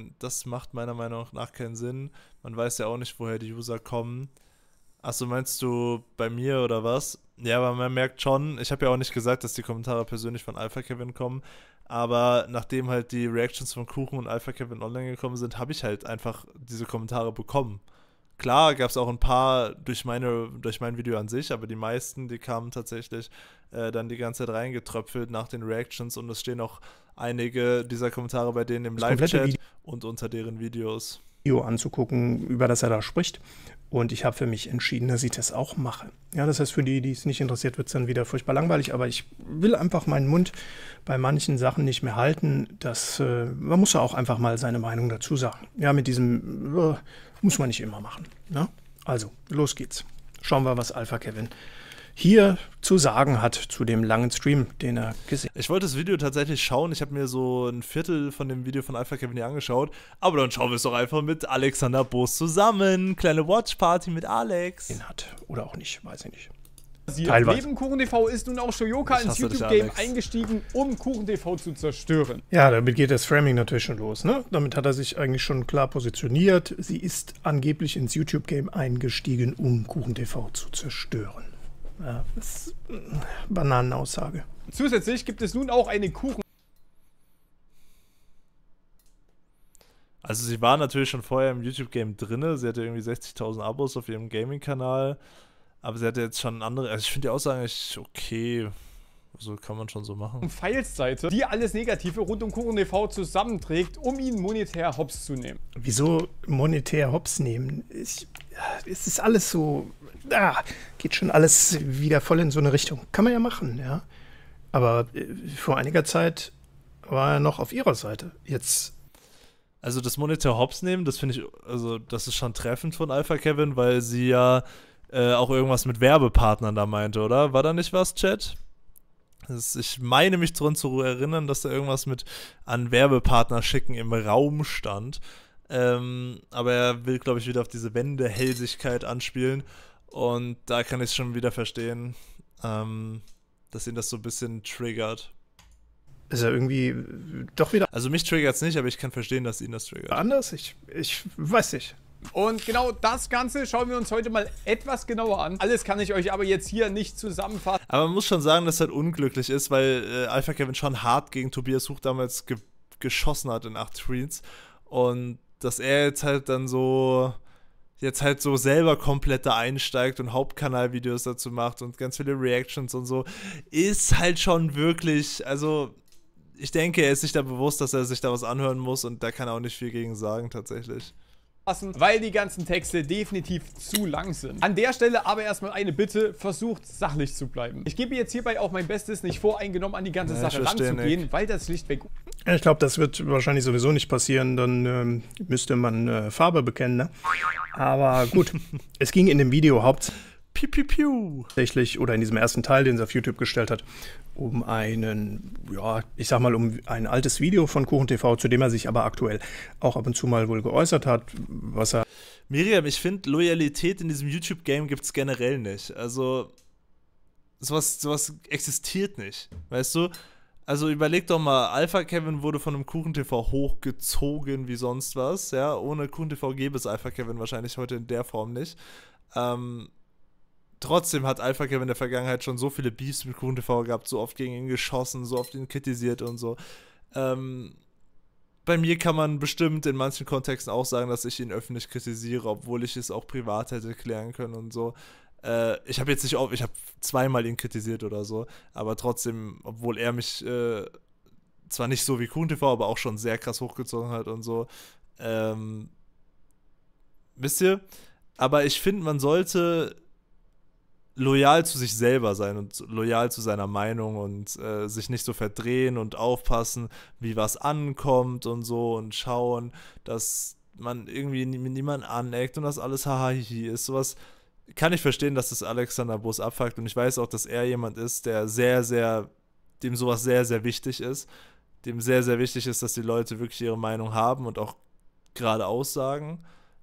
nach keinen Sinn. Man weiß ja auch nicht, woher die User kommen. Achso, meinst du bei mir oder was? Ja, aber man merkt schon, ich habe ja auch nicht gesagt, dass die Kommentare persönlich von Alpha Kevin kommen, aber nachdem halt die Reactions von Kuchen und Alpha Kevin online gekommen sind, habe ich halt einfach diese Kommentare bekommen. Klar gab es auch ein paar durch mein Video an sich, aber die meisten, die kamen tatsächlich dann die ganze Zeit reingetröpfelt nach den Reactions und es stehen auch einige dieser Kommentare bei denen im Live-Chat und unter deren Videos. Video anzugucken, über das er da spricht. Und ich habe für mich entschieden, dass ich das auch mache. Ja, das heißt, für die, die es nicht interessiert, wird es dann wieder furchtbar langweilig. Aber ich will einfach meinen Mund bei manchen Sachen nicht mehr halten. Man muss ja auch einfach mal seine Meinung dazu sagen. Ja, mit diesem muss man nicht immer machen. Ja? Also, los geht's. Schauen wir, was Alpha Kevin hier zu sagen hat zu dem langen Stream, den er gesehen hat. Ich wollte das Video tatsächlich schauen. Ich habe mir so ein Viertel von dem Video von Alpha Kevin hier angeschaut. Aber dann schauen wir es doch einfach mit Alexander Boos zusammen. Kleine Watchparty mit Alex. Hat. Oder auch nicht, weiß ich nicht. Teilweise. Neben KuchenTV ist nun auch Shoyoka ins YouTube-Game eingestiegen, um KuchenTV zu zerstören. Ja, damit geht das Framing natürlich schon los. Ne? Damit hat er sich eigentlich schon klar positioniert. Sie ist angeblich ins YouTube-Game eingestiegen, um KuchenTV zu zerstören. Ja, das ist eine Bananenaussage. Zusätzlich gibt es nun auch eine Kuchen. Also sie war natürlich schon vorher im YouTube-Game drin. Sie hatte irgendwie 60.000 Abos auf ihrem Gaming-Kanal. Aber sie hatte jetzt schon andere. Also ich finde die Aussage eigentlich okay. So kann man schon so machen. Files-Seite, die alles Negative rund um KuchenTV zusammenträgt, um ihn monetär hops zu nehmen. Wieso monetär hops nehmen? Es ist alles so. Geht schon alles wieder voll in so eine Richtung. Kann man ja machen, ja. Aber vor einiger Zeit war er noch auf ihrer Seite. Jetzt. Also das monetär hops nehmen, das finde ich, also das ist schon treffend von Alpha Kevin, weil sie ja auch irgendwas mit Werbepartnern da meinte, oder? War da nicht was, Chat? Ich meine mich daran zu erinnern, dass da irgendwas mit an Werbepartner schicken im Raum stand. Aber er will, glaube ich, wieder auf diese Wendehälsigkeit anspielen. Und da kann ich es schon wieder verstehen, dass ihn das so ein bisschen triggert. Ist er irgendwie doch wieder. Also mich triggert es nicht, aber ich kann verstehen, dass ihn das triggert. Anders? Ich weiß nicht. Und genau das Ganze schauen wir uns heute mal etwas genauer an. Alles kann ich euch aber jetzt hier nicht zusammenfassen. Aber man muss schon sagen, dass es halt unglücklich ist, weil Alpha Kevin schon hart gegen Tobias Huch damals geschossen hat in 8 Tweets. Und dass er jetzt halt dann so selber komplett da einsteigt und Hauptkanalvideos dazu macht und ganz viele Reactions und so, ist halt schon wirklich, also ich denke, er ist sich da bewusst, dass er sich da was anhören muss und da kann er auch nicht viel gegen sagen tatsächlich. Weil die ganzen Texte definitiv zu lang sind. An der Stelle aber erstmal eine Bitte, versucht sachlich zu bleiben. Ich gebe jetzt hierbei auch mein Bestes, nicht voreingenommen an die ganze Sache ranzugehen, weil das schlichtweg... Ich glaube, das wird wahrscheinlich sowieso nicht passieren, dann müsste man Farbe bekennen, ne? Aber gut, es ging in dem Video hauptsächlich, oder in diesem ersten Teil, den sie auf YouTube gestellt hat, um um ein altes Video von KuchenTV, zu dem er sich aber aktuell auch ab und zu mal wohl geäußert hat, was er... Miriam, ich finde, Loyalität in diesem YouTube-Game gibt es generell nicht. Also, sowas existiert nicht, weißt du? Also überleg doch mal, Alpha Kevin wurde von einem KuchenTV hochgezogen wie sonst was, ja. Ohne KuchenTV gäbe es Alpha Kevin wahrscheinlich heute in der Form nicht. Trotzdem hat Alpha Kevin in der Vergangenheit schon so viele Beefs mit KuchenTV gehabt, so oft gegen ihn geschossen, so oft ihn kritisiert und so. Bei mir kann man bestimmt in manchen Kontexten auch sagen, dass ich ihn öffentlich kritisiere, obwohl ich es auch privat hätte klären können und so. Ich habe jetzt nicht ich habe zweimal ihn kritisiert oder so, aber trotzdem, obwohl er mich zwar nicht so wie KuchenTV, aber auch schon sehr krass hochgezogen hat und so. Wisst ihr? Aber ich finde, man sollte loyal zu sich selber sein und loyal zu seiner Meinung und sich nicht so verdrehen und aufpassen, wie was ankommt und so und schauen, dass man irgendwie mit niemandem aneckt und dass alles hahahi ist. Sowas kann ich verstehen, dass das Alexander Boos abfuckt und ich weiß auch, dass er jemand ist, der dem sowas sehr, sehr wichtig ist. Dem sehr, sehr wichtig ist, dass die Leute wirklich ihre Meinung haben und auch gerade aussagen.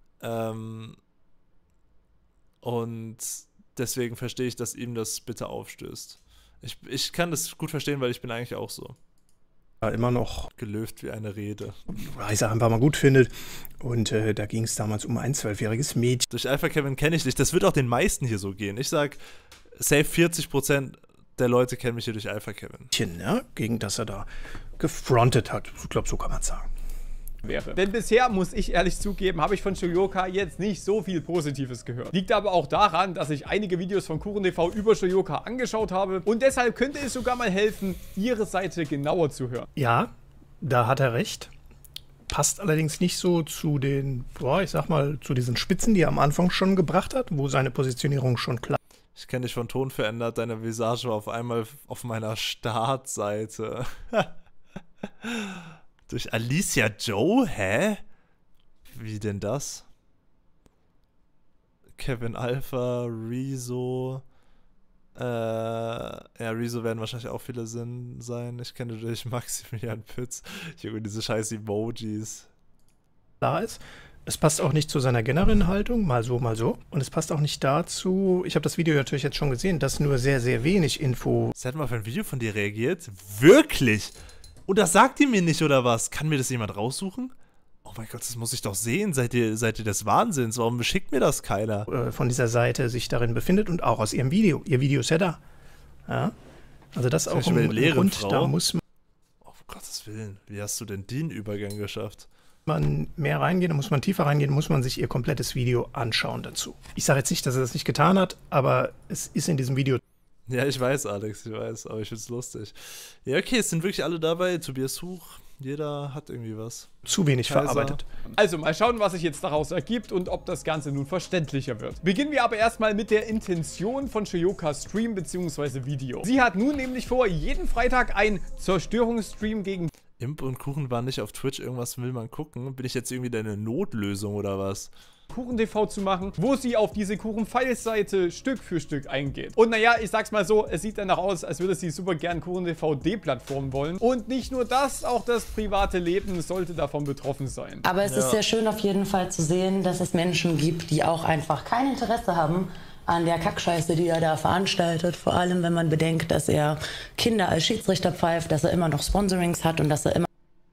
Und deswegen verstehe ich, dass ihm das bitter aufstößt. Ich kann das gut verstehen, weil ich bin eigentlich auch so. Immer noch Gelöft wie eine Rede. Reise einfach mal gut findet. Und da ging es damals um ein 12-jähriges Mädchen. Durch Alpha Kevin kenne ich dich. Das wird auch den meisten hier so gehen. Ich sag, safe 40% der Leute kennen mich hier durch Alpha Kevin. Ne, gegen das er da gefrontet hat. Ich glaube, so kann man sagen. Wäre. Denn bisher, muss ich ehrlich zugeben, habe ich von Shoyoka jetzt nicht so viel Positives gehört. Liegt aber auch daran, dass ich einige Videos von KuchenTV über Shoyoka angeschaut habe und deshalb könnte es sogar mal helfen, ihre Seite genauer zu hören. Ja, da hat er recht. Passt allerdings nicht so zu den, ich sag mal, zu diesen Spitzen, die er am Anfang schon gebracht hat, wo seine Positionierung schon klar Ich kenne dich von Ton verändert, deine Visage war auf einmal auf meiner Startseite. Durch Alicia Joe? Hä? Wie denn das? Kevin Alpha, Rezo. Ja, Rezo werden wahrscheinlich auch viele sein. Ich kenne durch Maximilian Pütz. Junge, diese scheiß Emojis. ist. Es passt auch nicht zu seiner generellen Haltung, mal so, mal so. Und es passt auch nicht dazu, ich habe das Video natürlich jetzt schon gesehen, dass nur sehr, sehr wenig Info. Sie hat mal auf ein Video von dir reagiert? Wirklich? Und das sagt ihr mir nicht, oder was? Kann mir das jemand raussuchen? Oh mein Gott, das muss ich doch sehen. Seid ihr des Wahnsinns? Warum schickt mir das keiner? Von dieser Seite sich darin befindet und auch aus ihrem Video. Ihr Video ist ja da. Ja? Also das ist auch ein Grund, Frau. da muss Oh, um Gottes Willen. Wie hast du denn den Übergang geschafft? man mehr reingehen, da muss man tiefer reingehen, muss man sich ihr komplettes Video anschauen dazu. Ich sage jetzt nicht, dass er das nicht getan hat, aber es ist in diesem Video. Ja, ich weiß, Alex, ich weiß, aber ich find's lustig. Ja, okay, es sind wirklich alle dabei. Tobias Huch, jeder hat irgendwie was. Zu wenig Kaiser. verarbeitet. Also mal schauen, was sich jetzt daraus ergibt und ob das Ganze nun verständlicher wird. Beginnen wir aber erstmal mit der Intention von Shoyokas Stream bzw. Video. Sie hat nun nämlich vor, jeden Freitag einen Zerstörungsstream gegen Imp und Kuchen waren nicht auf Twitch, irgendwas will man gucken. Bin ich jetzt irgendwie deine Notlösung oder was? KuchenTV zu machen, wo sie auf diese Kuchen-Files-Seite Stück für Stück eingeht. Und naja, ich sag's mal so, es sieht danach aus, als würde sie super gern KuchenTV deplatformen wollen. Und nicht nur das, auch das private Leben sollte davon betroffen sein. Aber es ist sehr schön auf jeden Fall zu sehen, dass es Menschen gibt, die auch einfach kein Interesse haben an der Kackscheiße, die er da veranstaltet. Vor allem, wenn man bedenkt, dass er Kinder als Schiedsrichter pfeift, dass er immer noch Sponsorings hat und dass er immer...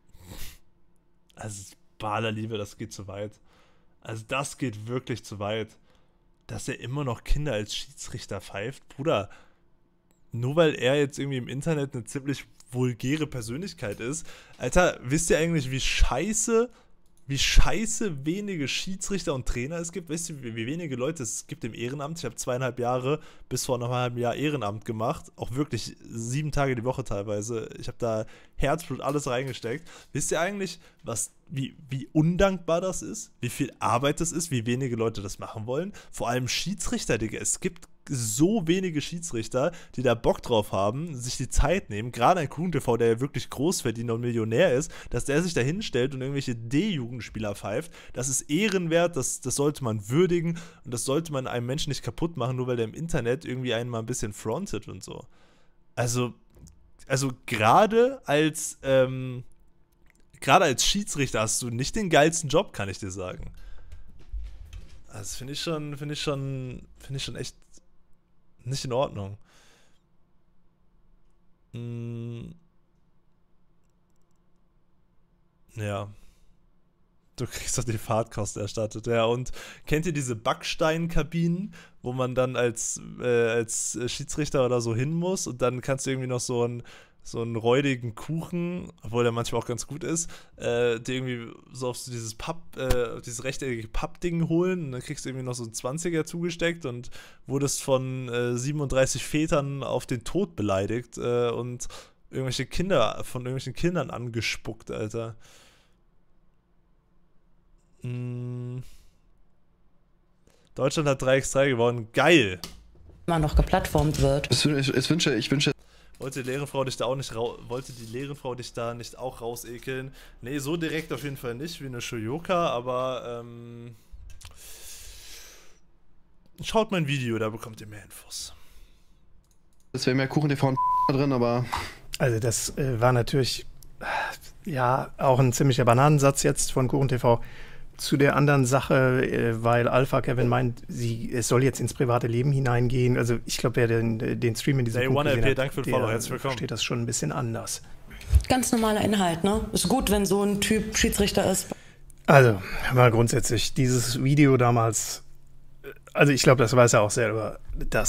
Also, Balerliebe, das geht zu weit. Also das geht wirklich zu weit. Dass er immer noch Kinder als Schiedsrichter pfeift. Bruder, nur weil er jetzt irgendwie im Internet eine ziemlich vulgäre Persönlichkeit ist. Alter, wisst ihr eigentlich, wie scheiße wenige Schiedsrichter und Trainer es gibt? Wisst ihr, wie wenige Leute es gibt im Ehrenamt? Ich habe 2,5 Jahre bis vor einem halben Jahr Ehrenamt gemacht. Auch wirklich 7 Tage die Woche teilweise. Ich habe da Herzblut, alles reingesteckt. Wisst ihr eigentlich, wie undankbar das ist? Wie viel Arbeit das ist? Wie wenige Leute das machen wollen? Vor allem Schiedsrichter, Digga. Es gibt so wenige Schiedsrichter, die da Bock drauf haben, sich die Zeit nehmen, gerade ein KuchenTV, der ja wirklich Großverdiener und Millionär ist, dass der sich da hinstellt und irgendwelche D-Jugendspieler pfeift, das ist ehrenwert, das sollte man würdigen und das sollte man einem Menschen nicht kaputt machen, nur weil der im Internet irgendwie einen mal ein bisschen frontet und so. Also gerade als Schiedsrichter hast du nicht den geilsten Job, kann ich dir sagen. Das finde ich schon echt nicht in Ordnung. Ja. Du kriegst doch die Fahrtkosten erstattet, ja. Und kennt ihr diese Backsteinkabinen, wo man dann als Schiedsrichter oder so hin muss und dann kannst du irgendwie noch so einen räudigen Kuchen, obwohl der manchmal auch ganz gut ist, dir irgendwie so auf so dieses rechteckige Pappding holen und dann kriegst du irgendwie noch so einen 20er zugesteckt und wurdest von 37 Vätern auf den Tod beleidigt und von irgendwelchen Kindern angespuckt, Alter. Deutschland hat 3x3 gewonnen. Geil! immer noch geplattformt wird. Ich wünsche. Wollte die Lehrenfrau dich da nicht auch rausekeln? Nee, so direkt auf jeden Fall nicht wie eine Shoyoka, aber schaut mein Video, da bekommt ihr mehr Infos. Es wäre mehr Kuchen TV drin, aber. Also das war natürlich ja auch ein ziemlicher Bananensatz jetzt von Kuchen TV. Zu der anderen Sache, weil Alpha Kevin meint, es soll jetzt ins private Leben hineingehen. Also ich glaube, wer den Stream in diesem Punkt gesehen hat, danke für den Follow, herzlich willkommen. Versteht das schon ein bisschen anders. Ganz normaler Inhalt, ne? Ist gut, wenn so ein Typ Schiedsrichter ist. Also, mal grundsätzlich, dieses Video damals, also ich glaube, das weiß er auch selber,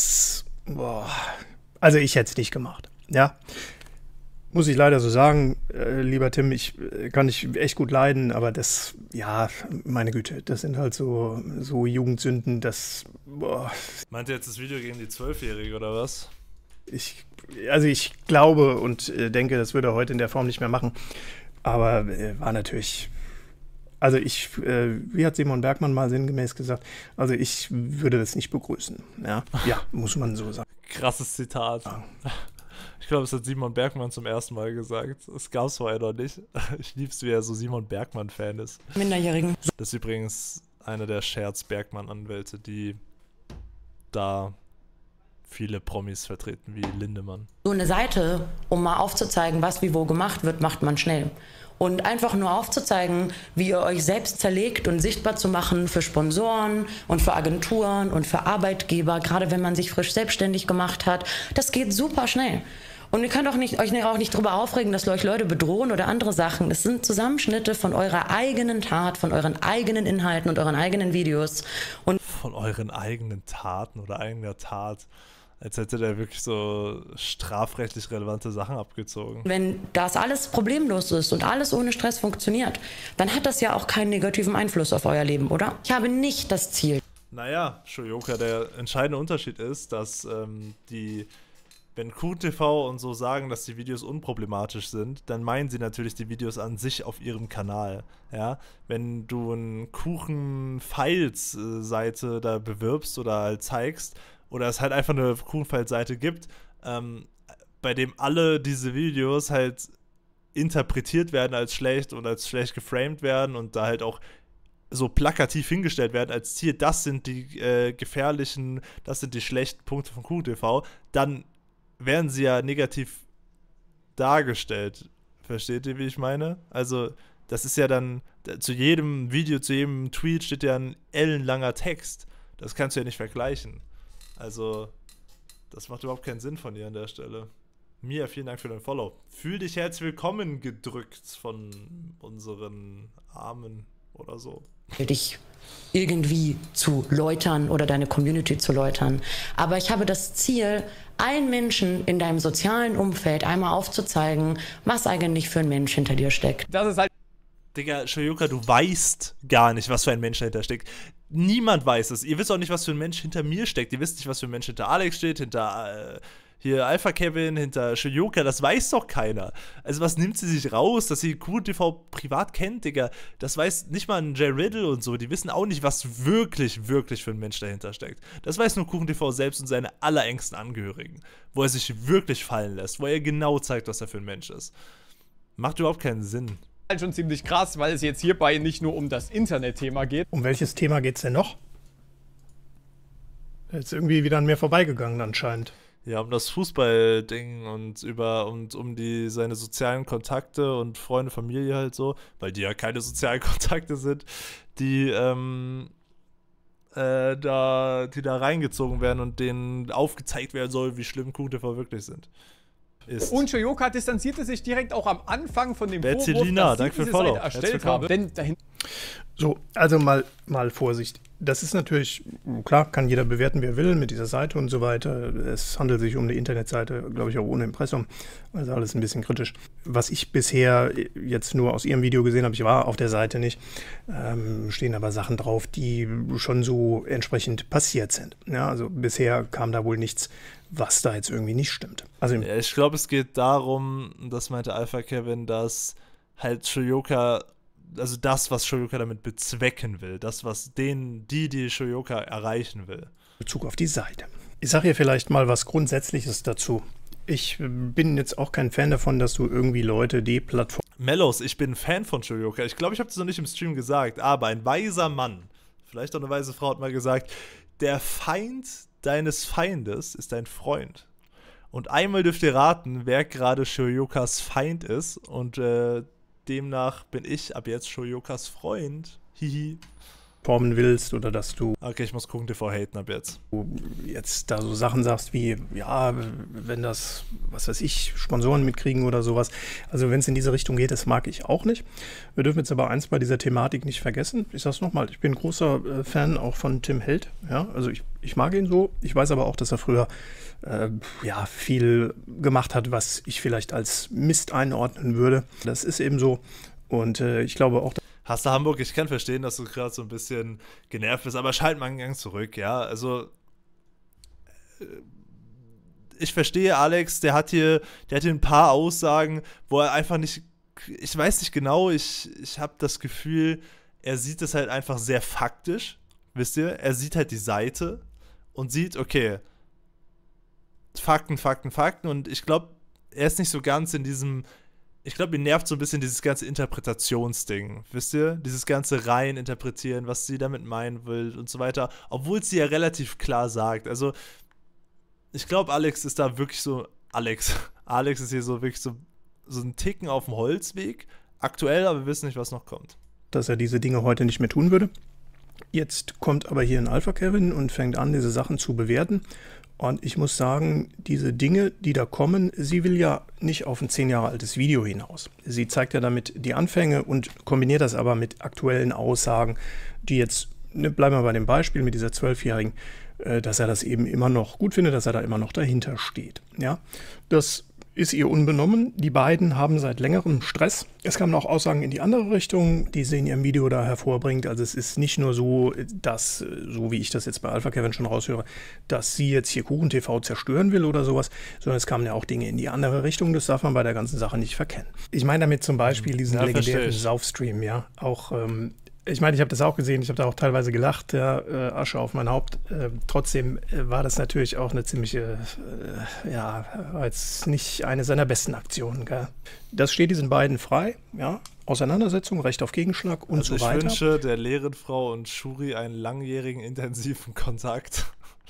also ich hätte es nicht gemacht, ja. Muss ich leider so sagen, lieber Tim, ich kann dich echt gut leiden, aber das, ja, meine Güte, das sind halt so Jugendsünden, Meint ihr jetzt das Video gegen die 12-Jährige oder was? Ich glaube und denke, das würde er heute in der Form nicht mehr machen, aber war natürlich, also wie hat Simon Bergmann mal sinngemäß gesagt, also ich würde das nicht begrüßen, ja, muss man so sagen. Krasses Zitat. Ja. Ich glaube, es hat Simon Bergmann zum ersten Mal gesagt. Es gab es vorher noch nicht. Ich lieb's, wie er so Simon Bergmann-Fan ist. Minderjährigen. Das ist übrigens einer der Scherz-Bergmann-Anwälte, die da viele Promis vertreten, wie Lindemann. So eine Seite, um mal aufzuzeigen, was wie wo gemacht wird, macht man schnell. Und einfach nur aufzuzeigen, wie ihr euch selbst zerlegt und sichtbar zu machen für Sponsoren und für Agenturen und für Arbeitgeber, gerade wenn man sich frisch selbstständig gemacht hat, das geht super schnell. Und ihr könnt euch auch nicht darüber aufregen, dass euch Leute bedrohen oder andere Sachen. Es sind Zusammenschnitte von eurer eigenen Tat, von euren eigenen Inhalten und euren eigenen Videos. Und von euren eigenen Taten oder eigener Tat. Als hätte der wirklich so strafrechtlich relevante Sachen abgezogen. Wenn das alles problemlos ist und alles ohne Stress funktioniert, dann hat das ja auch keinen negativen Einfluss auf euer Leben, oder? Ich habe nicht das Ziel. Naja, Shoyoka, der entscheidende Unterschied ist, dass wenn KuchenTV und so sagen, dass die Videos unproblematisch sind, dann meinen sie natürlich die Videos an sich auf ihrem Kanal. Ja? Wenn du eine Kuchen-Files-Seite da bewirbst oder halt zeigst, oder es halt einfach eine Kuchenfiles-Seite gibt, bei dem alle diese Videos halt interpretiert werden als schlecht und als schlecht geframed werden und da halt auch so plakativ hingestellt werden, als hier, das sind die gefährlichen, das sind die schlechten Punkte von KuchenTV, dann werden sie ja negativ dargestellt. Versteht ihr, wie ich meine? Also, das ist ja dann, zu jedem Video, zu jedem Tweet steht ja ein ellenlanger Text. Das kannst du ja nicht vergleichen. Also, das macht überhaupt keinen Sinn von ihr an der Stelle. Mia, vielen Dank für dein Follow. Fühl dich herzlich willkommen gedrückt von unseren Armen oder so. Dich irgendwie zu läutern oder deine Community zu läutern. Aber ich habe das Ziel, allen Menschen in deinem sozialen Umfeld einmal aufzuzeigen, was eigentlich für ein Mensch hinter dir steckt. Das ist halt. Digga, Shoyoka, du weißt gar nicht, was für ein Mensch dahinter steckt. Niemand weiß es. Ihr wisst auch nicht, was für ein Mensch hinter mir steckt. Ihr wisst nicht, was für ein Mensch hinter Alex steht, hinter hier Alpha Kevin, hinter Shoyoka. Das weiß doch keiner. Also was nimmt sie sich raus, dass sie KuchenTV privat kennt, Digga? Das weiß nicht mal ein Jay Riddle und so. Die wissen auch nicht, was wirklich, wirklich für ein Mensch dahinter steckt. Das weiß nur KuchenTV selbst und seine allerengsten Angehörigen. Wo er sich wirklich fallen lässt. Wo er genau zeigt, was er für ein Mensch ist. Macht überhaupt keinen Sinn. Schon ziemlich krass, weil es jetzt hierbei nicht nur um das Internet-Thema geht. Um welches Thema geht's denn noch? Jetzt irgendwie wieder an mir vorbeigegangen anscheinend. Ja, um das Fußballding und seine sozialen Kontakte und Freunde, Familie halt so, weil die ja keine sozialen Kontakte sind, die da reingezogen werden und denen aufgezeigt werden soll, wie schlimm KuchenTV wirklich sind. Ist. Und Shoyoka distanzierte sich direkt auch am Anfang von dem Vorwurf, Berzelina, dass sie danke für diese Follow. Seite Herzlich erstellt willkommen. habe. Denn dahinter So, also mal Vorsicht. Das ist natürlich, klar, kann jeder bewerten, wer will, mit dieser Seite und so weiter. Es handelt sich um eine Internetseite, glaube ich, auch ohne Impressum. Also alles ein bisschen kritisch. Was ich bisher jetzt nur aus Ihrem Video gesehen habe, ich war auf der Seite nicht, stehen aber Sachen drauf, die schon so entsprechend passiert sind. Ja, also bisher kam da wohl nichts, was da jetzt irgendwie nicht stimmt. Also Ja, ich glaube, es geht darum, das meinte Alpha Kevin, dass halt Shoyoka, also das, was Shoyoka damit bezwecken will, das, was die Shoyoka erreichen will. Bezug auf die Seite. Ich sage hier vielleicht mal was Grundsätzliches dazu. Ich bin jetzt auch kein Fan davon, dass du irgendwie Leute deplatformst. Mellows, ich bin ein Fan von Shoyoka. Ich glaube, ich habe das noch nicht im Stream gesagt, aber ein weiser Mann, vielleicht auch eine weise Frau, hat mal gesagt, der Feind deines Feindes ist dein Freund. Und einmal dürft ihr raten, wer gerade Shoyokas Feind ist. Und demnach bin ich ab jetzt Shoyokas Freund. Hihi. Willst oder dass du Okay, ich muss gucken, TV haten ab jetzt. jetzt da so Sachen sagst wie, ja, wenn das, was weiß ich, Sponsoren mitkriegen oder sowas. Also wenn es in diese Richtung geht, das mag ich auch nicht. Wir dürfen jetzt aber eins bei dieser Thematik nicht vergessen. Ich sag's nochmal, ich bin großer Fan auch von Tim Held. Ja, also ich mag ihn so. Ich weiß aber auch, dass er früher ja, viel gemacht hat, was ich vielleicht als Mist einordnen würde. Das ist eben so. Und ich glaube auch, Hast du Hamburg? Ich kann verstehen, dass du gerade so ein bisschen genervt bist, aber schalt mal einen Gang zurück, ja. Also, ich verstehe Alex, der hat hier ein paar Aussagen, wo er einfach nicht, ich weiß nicht genau, ich habe das Gefühl, er sieht es halt einfach sehr faktisch, wisst ihr? Er sieht halt die Seite und sieht, okay, Fakten und ich glaube, er ist nicht so ganz in diesem. Ich glaube, ihn nervt so ein bisschen dieses ganze Interpretationsding, wisst ihr? Dieses ganze rein interpretieren, was sie damit meinen will und so weiter, obwohl sie ja relativ klar sagt. Also, ich glaube, Alex ist da wirklich so, Alex ist hier so wirklich so ein Ticken auf dem Holzweg, aktuell, aber wir wissen nicht, was noch kommt. dass er diese Dinge heute nicht mehr tun würde. Jetzt kommt aber hier ein Alpha Kevin und fängt an, diese Sachen zu bewerten. Und ich muss sagen, diese Dinge, die da kommen, sie will ja nicht auf ein 10 Jahre altes Video hinaus. Sie zeigt ja damit die Anfänge und kombiniert das aber mit aktuellen Aussagen, die jetzt, bleiben wir bei dem Beispiel mit dieser 12-Jährigen, dass er das eben immer noch gut findet, dass er da immer noch dahinter steht. Ja, das ist ihr unbenommen. Die beiden haben seit längerem Stress. Es kamen auch Aussagen in die andere Richtung, die sie in ihrem Video da hervorbringt. Also es ist nicht nur so, dass, so wie ich das jetzt bei Alpha Kevin schon raushöre, dass sie jetzt hier KuchenTV zerstören will oder sowas, sondern es kamen ja auch Dinge in die andere Richtung. Das darf man bei der ganzen Sache nicht verkennen. Ich meine damit zum Beispiel diesen legendären Saufstream, ja, auch ich meine, ich habe das auch gesehen, ich habe da auch teilweise gelacht, ja, Asche auf mein Haupt. Trotzdem war das natürlich auch eine ziemliche, ja, war jetzt nicht eine seiner besten Aktionen. Gell? Das steht diesen beiden frei, ja, Auseinandersetzung, Recht auf Gegenschlag und also so weiter. Ich wünsche der Lehrerfrau und Shuri einen langjährigen, intensiven Kontakt.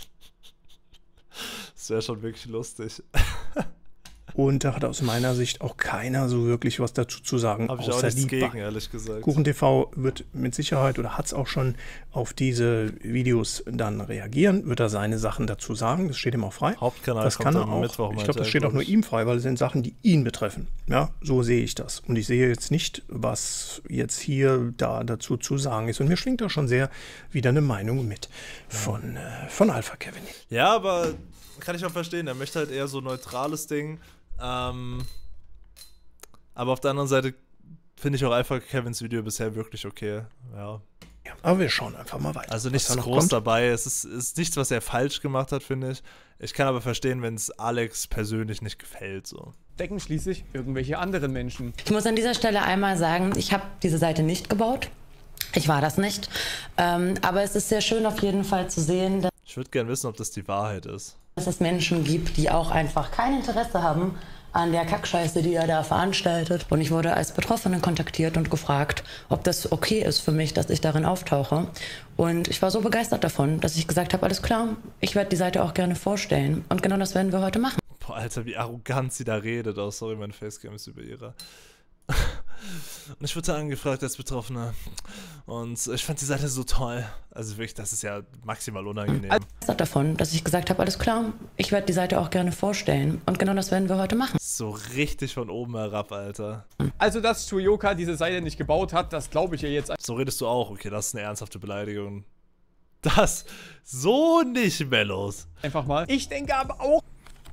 Das wäre schon wirklich lustig. Und da hat aus meiner Sicht auch keiner so wirklich was dazu zu sagen. Habe ich auch nichts gegen, ehrlich gesagt. KuchenTV wird mit Sicherheit oder hat es auch schon auf diese Videos dann reagieren, wird er seine Sachen dazu sagen, das steht ihm auch frei. Hauptkanal das kann er auch. Mittwoch, ich glaube, das steht auch nur ihm frei, weil es sind Sachen, die ihn betreffen. Ja, so sehe ich das. Und ich sehe jetzt nicht, was jetzt hier da dazu zu sagen ist. Und mir schwingt da schon sehr wieder eine Meinung mit von Alpha Kevin. Ja, aber kann ich auch verstehen, er möchte halt eher so ein neutrales Ding. Aber auf der anderen Seite finde ich auch Alpha Kevins Video bisher wirklich okay. Ja. Ja, aber wir schauen einfach mal weiter. Also nichts groß dabei. Es ist nichts, was er falsch gemacht hat, finde ich. Ich kann aber verstehen, wenn es Alex persönlich nicht gefällt. So. decken schließlich irgendwelche anderen Menschen. Ich muss an dieser Stelle einmal sagen, ich habe diese Seite nicht gebaut. Ich war das nicht. Aber es ist sehr schön auf jeden Fall zu sehen, Ich würde gerne wissen, ob das die Wahrheit ist. dass es Menschen gibt, die auch einfach kein Interesse haben an der Kackscheiße, die er da veranstaltet. Und ich wurde als Betroffene kontaktiert und gefragt, ob das okay ist für mich, dass ich darin auftauche. Und ich war so begeistert davon, dass ich gesagt habe, alles klar, ich werde die Seite auch gerne vorstellen. Und genau das werden wir heute machen. Boah, Alter, wie arrogant sie da redet. Oh, sorry, mein Facecam ist über ihrer. Und ich wurde angefragt als Betroffener. Und ich fand die Seite so toll. Also wirklich, das ist ja maximal unangenehm. Davon, dass ich gesagt habe, alles klar, ich werde die Seite auch gerne vorstellen. Und genau das werden wir heute machen. So richtig von oben herab, Alter. Also, dass Shoyoka diese Seite nicht gebaut hat, das glaube ich ja jetzt So redest du auch. Okay, das ist eine ernsthafte Beleidigung. Das so nicht, Mellos. einfach mal. Ich denke aber auch,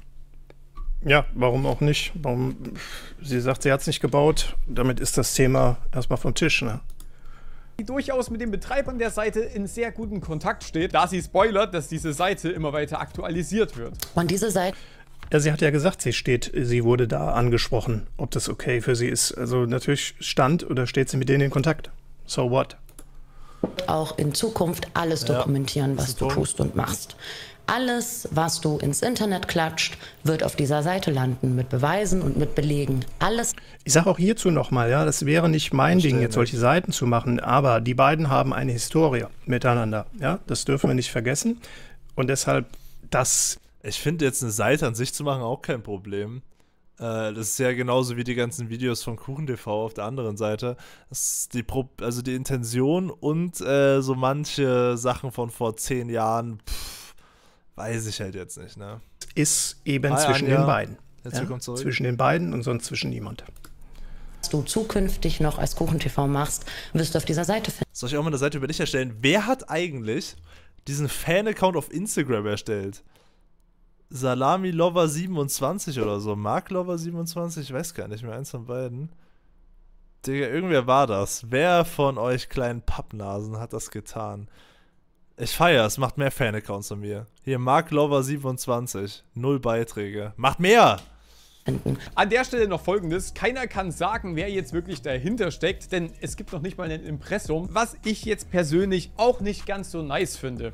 Ja, warum auch nicht? Sie sagt, sie hat es nicht gebaut. Damit ist das Thema erstmal vom Tisch. Ne? die durchaus mit den Betreibern der Seite in sehr guten Kontakt steht, da sie spoilert, dass diese Seite immer weiter aktualisiert wird. Und diese Seite Ja, sie hat ja gesagt, sie wurde da angesprochen, ob das okay für sie ist. Also natürlich stand oder steht sie mit denen in Kontakt. So what? auch in Zukunft alles dokumentieren, was du tust und machst. Alles, was du ins Internet klatscht, wird auf dieser Seite landen, mit Beweisen und mit Belegen. Alles. Ich sage auch hierzu nochmal, ja, das wäre nicht mein Ding, jetzt solche Seiten zu machen, aber die beiden haben eine Historie miteinander. Ja, das dürfen wir nicht vergessen. Und deshalb, Ich finde jetzt eine Seite an sich zu machen auch kein Problem. Das ist ja genauso wie die ganzen Videos von KuchenTV auf der anderen Seite. Das ist die Intention und so manche Sachen von vor 10 Jahren, weiß ich halt jetzt nicht, ne? ist eben zwischen den beiden. Ja, zwischen den beiden und sonst zwischen niemand. Was du zukünftig noch als KuchenTV machst, wirst du auf dieser Seite finden. Soll ich auch mal eine Seite über dich erstellen? Wer hat eigentlich diesen Fan-Account auf Instagram erstellt? Salami Lover 27 oder so. Mark Lover 27? Ich weiß gar nicht mehr. Eins von beiden. Digga, irgendwer war das. Wer von euch kleinen Pappnasen hat das getan? Ich feiere, es macht mehr Fan-Accounts von mir. Hier, Mark Lover 27. 0 Beiträge. Macht mehr! An der Stelle noch Folgendes. Keiner kann sagen, wer jetzt wirklich dahinter steckt, denn es gibt noch nicht mal ein Impressum, was ich jetzt persönlich auch nicht ganz so nice finde.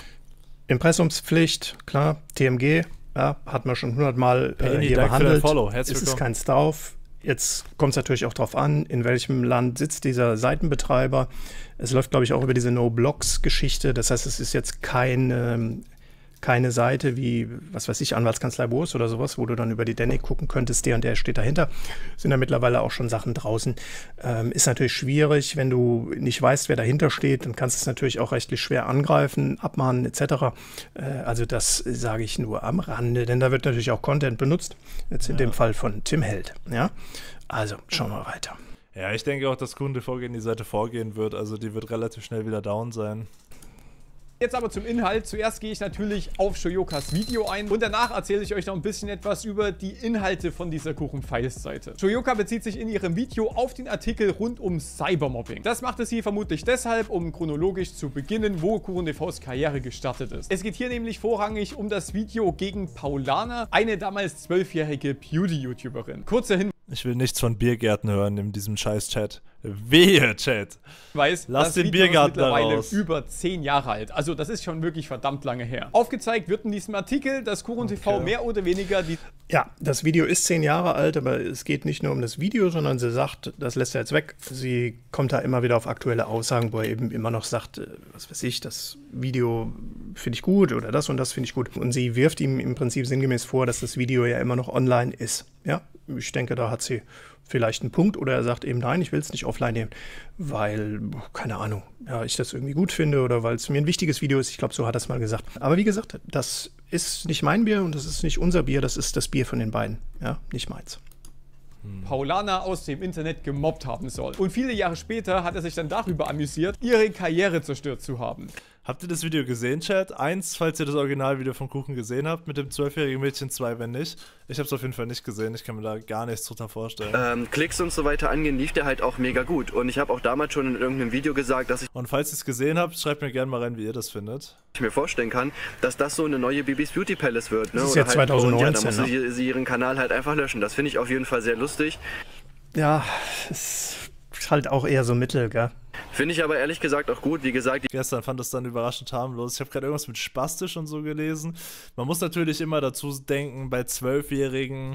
Impressumspflicht, klar, TMG, ja, hat man schon 100-mal hier behandelt. Es ist keins drauf. Jetzt kommt es natürlich auch darauf an, in welchem Land sitzt dieser Seitenbetreiber. Es läuft, glaube ich, auch über diese No-Blocks-Geschichte. Das heißt, es ist jetzt keine Seite wie, was weiß ich, Anwaltskanzlei Boos oder sowas, wo du dann über die Danik gucken könntest, der und der steht dahinter. Sind da mittlerweile auch schon Sachen draußen. Ist natürlich schwierig, wenn du nicht weißt, wer dahinter steht, dann kannst du es natürlich auch rechtlich schwer angreifen, abmahnen etc. Also das sage ich nur am Rande, denn da wird natürlich auch Content benutzt, jetzt in dem Fall von Tim Held. Ja? Also, schauen wir weiter. Ja, ich denke auch, dass KuchenTV gegen die Seite vorgehen wird, also die wird relativ schnell wieder down sein. Jetzt aber zum Inhalt. Zuerst gehe ich natürlich auf Shoyokas Video ein und danach erzähle ich euch noch ein bisschen etwas über die Inhalte von dieser Kuchen-Files-Seite. Shoyoka bezieht sich in ihrem Video auf den Artikel rund um Cybermobbing. Das machte sie vermutlich deshalb, um chronologisch zu beginnen, wo KuchenTVs Karriere gestartet ist. Es geht hier nämlich vorrangig um das Video gegen Paulana, eine damals 12-jährige Beauty-YouTuberin. Kurzer Hinweis. Ich will nichts von Biergärten hören in diesem scheiß Chat. Wehe, Chat. Lass den Biergarten da raus. Über 10 Jahre alt. Also das ist schon wirklich verdammt lange her. Aufgezeigt wird in diesem Artikel, dass KuchenTV mehr oder weniger die... Ja, das Video ist 10 Jahre alt, aber es geht nicht nur um das Video, sondern sie sagt, das lässt er jetzt weg. Sie kommt da immer wieder auf aktuelle Aussagen, wo er eben immer noch sagt, was weiß ich, das Video finde ich gut oder das und das finde ich gut. Und sie wirft ihm im Prinzip sinngemäß vor, dass das Video ja immer noch online ist. Ja, ich denke, da hat sie vielleicht einen Punkt oder er sagt eben, nein, ich will es nicht offline nehmen, weil, keine Ahnung, ja, ich das irgendwie gut finde oder weil es mir ein wichtiges Video ist. Ich glaube, so hat er es mal gesagt. Aber wie gesagt, das ist nicht mein Bier und das ist nicht unser Bier, das ist das Bier von den beiden, ja, nicht meins. Paulana aus dem Internet gemobbt haben soll. Und viele Jahre später hat er sich dann darüber amüsiert, ihre Karriere zerstört zu haben. Habt ihr das Video gesehen, Chat? 1, falls ihr das Originalvideo von Kuchen gesehen habt, mit dem 12-jährigen Mädchen, 2, wenn nicht. Ich habe es auf jeden Fall nicht gesehen, ich kann mir da gar nichts drunter vorstellen. Klicks und so weiter angehen, lief der halt auch mega gut. Und ich habe auch damals schon in irgendeinem Video gesagt, dass ich Und falls ihr es gesehen habt, schreibt mir gerne mal rein, wie ihr das findet. mir vorstellen kann, dass das so eine neue Bibis Beauty Palace wird. Ne? Das ist ja Oder 2019, und ja, da muss sie ihren Kanal halt einfach löschen. Das finde ich auf jeden Fall sehr lustig. Ja, ist halt auch eher so mittel, gell? Finde ich aber ehrlich gesagt auch gut. Wie gesagt, Gestern fand es dann überraschend harmlos. Ich habe gerade irgendwas mit spastisch und so gelesen. Man muss natürlich immer dazu denken, bei 12-Jährigen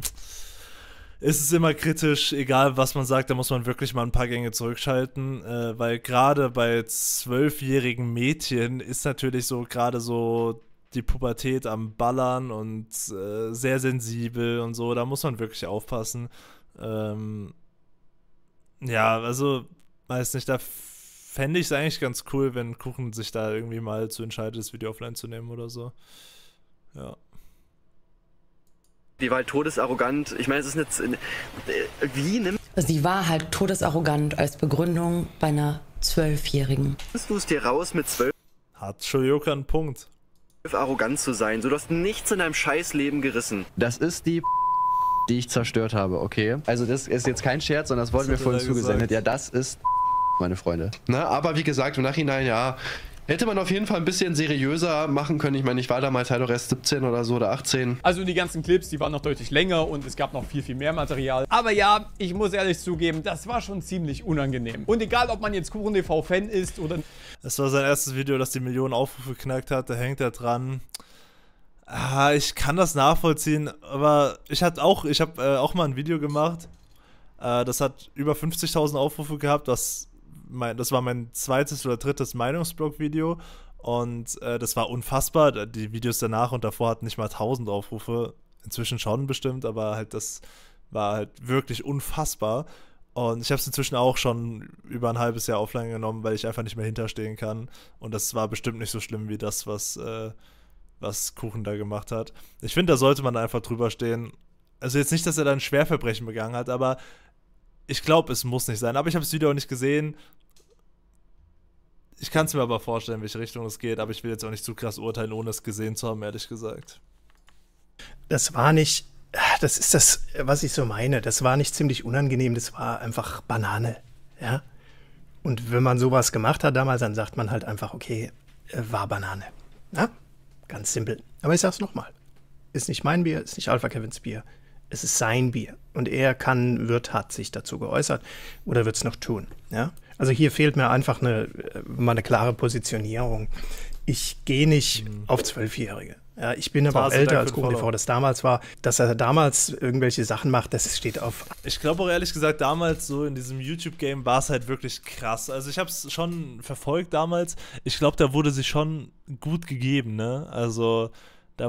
ist es immer kritisch, egal was man sagt, da muss man wirklich mal ein paar Gänge zurückschalten, weil gerade bei 12-jährigen Mädchen ist natürlich so gerade so die Pubertät am Ballern und sehr sensibel und so, da muss man wirklich aufpassen. Ja, also, weiß nicht, da fände ich es eigentlich ganz cool, wenn Kuchen sich da irgendwie mal zu entscheidet, das Video offline zu nehmen oder so. Ja. Die war halt todesarrogant. Ich meine, es ist eine. Wie nimmst Sie war halt todesarrogant als Begründung bei einer 12-Jährigen. du es dir raus, mit 12 Hat Shoyoka einen Punkt. arrogant zu sein? So, du hast nichts in deinem Scheißleben gerissen. Das ist die ich zerstört habe, okay? Also das ist jetzt kein Scherz, sondern das wurde mir hat er vorhin da zugesendet. gesagt? Ja, das ist meine Freunde. Na, aber wie gesagt, im Nachhinein, ja, hätte man auf jeden Fall ein bisschen seriöser machen können. Ich meine, ich war damals halt auch erst 17 oder so oder 18. Also die ganzen Clips, die waren noch deutlich länger und es gab noch viel, viel mehr Material. Aber ja, ich muss ehrlich zugeben, das war schon ziemlich unangenehm. Und egal, ob man jetzt KuchenTV-Fan ist oder... Es war sein erstes Video, das die Millionen Aufrufe knackt hat, da hängt er dran. Ah, ich kann das nachvollziehen, aber ich habe auch mal ein Video gemacht, das hat über 50.000 Aufrufe gehabt, das war mein zweites oder drittes Meinungsblog-Video und das war unfassbar. Die Videos danach und davor hatten nicht mal 1.000 Aufrufe, inzwischen schon bestimmt, aber halt das war halt wirklich unfassbar. Und ich habe es inzwischen auch schon über ein halbes Jahr offline genommen, weil ich einfach nicht mehr hinterstehen kann. Und das war bestimmt nicht so schlimm wie das, was Kuchen da gemacht hat. Ich finde, da sollte man einfach drüber stehen. Also jetzt nicht, dass er da ein Schwerverbrechen begangen hat, aber ich glaube, es muss nicht sein. Aber ich habe das Video auch nicht gesehen. Ich kann es mir aber vorstellen, welche Richtung es geht, aber ich will jetzt auch nicht zu krass urteilen, ohne es gesehen zu haben, ehrlich gesagt. Das war nicht, das ist das, was ich so meine. Das war nicht ziemlich unangenehm, das war einfach Banane. Ja? Und wenn man sowas gemacht hat damals, dann sagt man halt einfach, okay, war Banane. Ja? Ganz simpel. Aber ich sag's nochmal. Ist nicht mein Bier, ist nicht Alpha Kevins Bier. Es ist sein Bier. Und er hat sich dazu geäußert oder wird es noch tun. Ja? Also hier fehlt mir einfach mal eine klare Positionierung. Ich gehe nicht auf 12-Jährige. Ja, ich bin aber auch älter als KuchenTV das damals war. Dass er damals irgendwelche Sachen macht, das steht auf. Ich glaube auch ehrlich gesagt, damals so in diesem YouTube-Game war es halt wirklich krass. Also ich habe es schon verfolgt damals. Ich glaube, da wurde sich schon gut gegeben, ne? Also da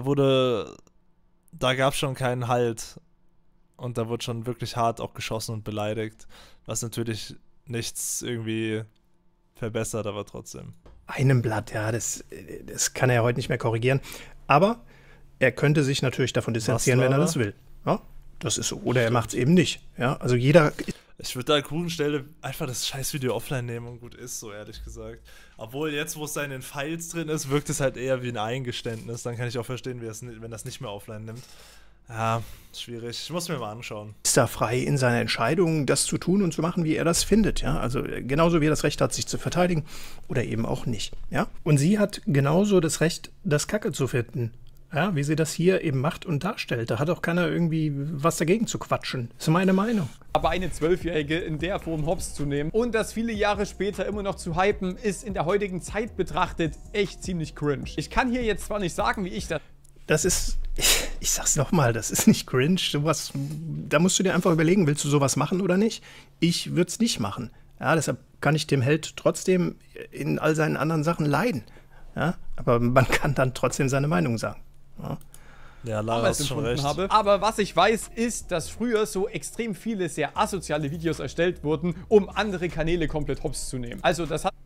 gab es schon keinen Halt. Und da wurde schon wirklich hart auch geschossen und beleidigt. Was natürlich nichts irgendwie verbessert, aber trotzdem. Einem Blatt, ja, das kann er ja heute nicht mehr korrigieren. Aber er könnte sich natürlich davon distanzieren, wenn er das will. Ja, das ist so. Oder er macht es eben nicht. Ja, also jeder. Ich würde da an Kuchenstelle einfach das Scheißvideo offline nehmen und gut ist, so ehrlich gesagt. Obwohl jetzt, wo es da in den Files drin ist, wirkt es halt eher wie ein Eingeständnis. Dann kann ich auch verstehen, wenn das nicht mehr offline nimmt. Ja, schwierig. Ich muss mir mal anschauen. Ist da frei in seiner Entscheidung, das zu tun und zu machen, wie er das findet. Ja, also genauso wie er das Recht hat, sich zu verteidigen oder eben auch nicht. Ja, und sie hat genauso das Recht, das Kacke zu finden. Ja, wie sie das hier eben macht und darstellt. Da hat auch keiner irgendwie was dagegen zu quatschen. Das ist meine Meinung. Aber eine 12-Jährige in der Form hops zu nehmen und das viele Jahre später immer noch zu hypen, ist in der heutigen Zeit betrachtet echt ziemlich cringe. Ich kann hier jetzt zwar nicht sagen, wie ich das ist, ich sag's nochmal, das ist nicht cringe. Sowas, da musst du dir einfach überlegen, willst du sowas machen oder nicht? Ich würde es nicht machen. Ja, deshalb kann ich dem Held trotzdem in all seinen anderen Sachen leiden. Ja, aber man kann dann trotzdem seine Meinung sagen. Ja. Ja, Lara hat schon recht. Aber was ich weiß, ist, dass früher so extrem viele sehr asoziale Videos erstellt wurden, um andere Kanäle komplett hops zu nehmen. Also das hat...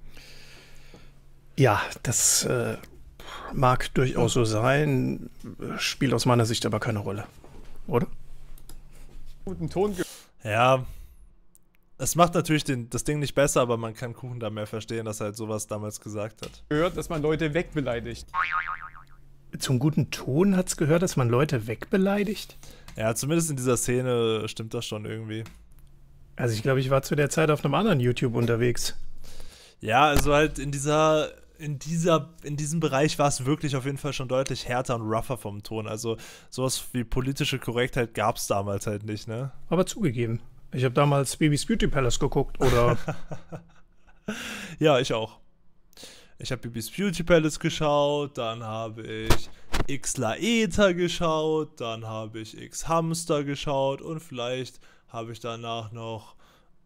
Ja, das mag durchaus so sein, spielt aus meiner Sicht aber keine Rolle. Oder? Guten Ton Ja, es macht natürlich das Ding nicht besser, aber man kann Kuchen da mehr verstehen, dass er halt sowas damals gesagt hat. gehört, dass man Leute wegbeleidigt. Zum guten Ton hat's gehört, dass man Leute wegbeleidigt? Ja, zumindest in dieser Szene stimmt das schon irgendwie. Also ich glaube, ich war zu der Zeit auf einem anderen YouTube unterwegs. Ja, also halt in diesem Bereich war es wirklich auf jeden Fall schon deutlich härter und rougher vom Ton. Also sowas wie politische Korrektheit gab es damals halt nicht, ne? Aber zugegeben. Ich habe damals Bibis Beauty Palace geguckt, oder? Ja, ich auch. Ich habe Bibis Beauty Palace geschaut, dann habe ich X-Laeta geschaut, dann habe ich X-Hamster geschaut und vielleicht habe ich danach noch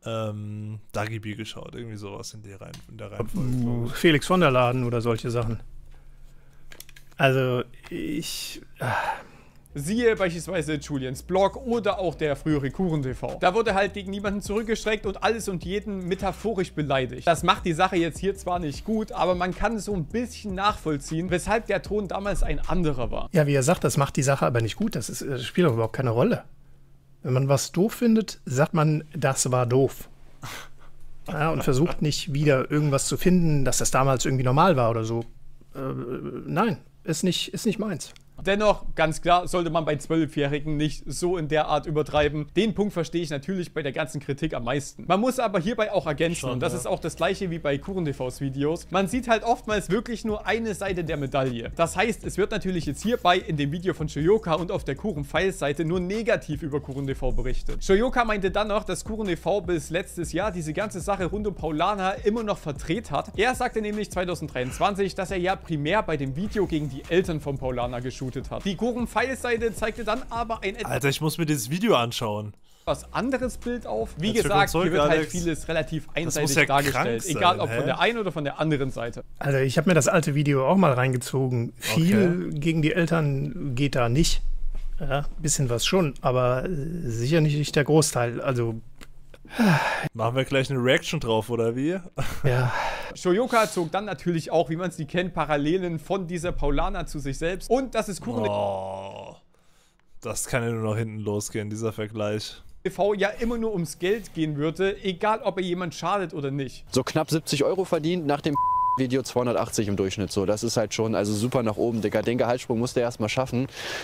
Dagibi geschaut. Irgendwie sowas in der Reihenfolge. Felix von der Laden oder solche Sachen. Also Siehe beispielsweise Julians Blog oder auch der frühere KuchenTV. Da wurde halt gegen niemanden zurückgestreckt und alles und jeden metaphorisch beleidigt. Das macht die Sache jetzt hier zwar nicht gut, aber man kann so ein bisschen nachvollziehen, weshalb der Ton damals ein anderer war. Ja, wie er sagt, das macht die Sache aber nicht gut. Das spielt doch überhaupt keine Rolle. Wenn man was doof findet, sagt man, das war doof. Ja, und versucht nicht wieder irgendwas zu finden, dass das damals irgendwie normal war oder so. Nein, ist nicht meins. Dennoch, ganz klar, sollte man bei 12-Jährigen nicht so in der Art übertreiben. Den Punkt verstehe ich natürlich bei der ganzen Kritik am meisten. Man muss aber hierbei auch ergänzen, und das ist auch das gleiche wie bei KuchenTVs Videos, man sieht halt oftmals wirklich nur eine Seite der Medaille. Das heißt, es wird natürlich jetzt hierbei in dem Video von Shoyoka und auf der Kuchen-Files-Seite nur negativ über KuchenTV berichtet. Shoyoka meinte dann noch, dass KuchenTV bis letztes Jahr diese ganze Sache rund um Paulaner immer noch verdreht hat. Er sagte nämlich 2023, dass er ja primär bei dem Video gegen die Eltern von Paulaner geshootet hat. Die Kuchen-Files-Seite zeigte dann aber ein Alter, ich muss mir dieses Video anschauen. etwas anderes Bild auf. Wie Herzlich gesagt, willkommen hier wird zurück, halt Alex. vieles relativ muss einseitig ja dargestellt. krank sein, Egal ob hä? von der einen oder von der anderen Seite. Also ich habe mir das alte Video auch mal reingezogen. Viel gegen die Eltern geht da nicht. Ja, bisschen was schon, aber sicher nicht der Großteil. Also, Machen wir gleich eine Reaction drauf, oder wie? ja. Shoyoka zog dann natürlich auch, wie man es die kennt, Parallelen von dieser Paulaner zu sich selbst. Und das ist KuchenTV Oh, das kann ja nur noch hinten losgehen, dieser Vergleich. ja immer nur ums Geld gehen würde, egal ob er jemand schadet oder nicht. So knapp 70 Euro verdient, nach dem Video 280 im Durchschnitt. So, das ist halt schon also super nach oben, Digga. Den Gehaltssprung musste er erstmal schaffen.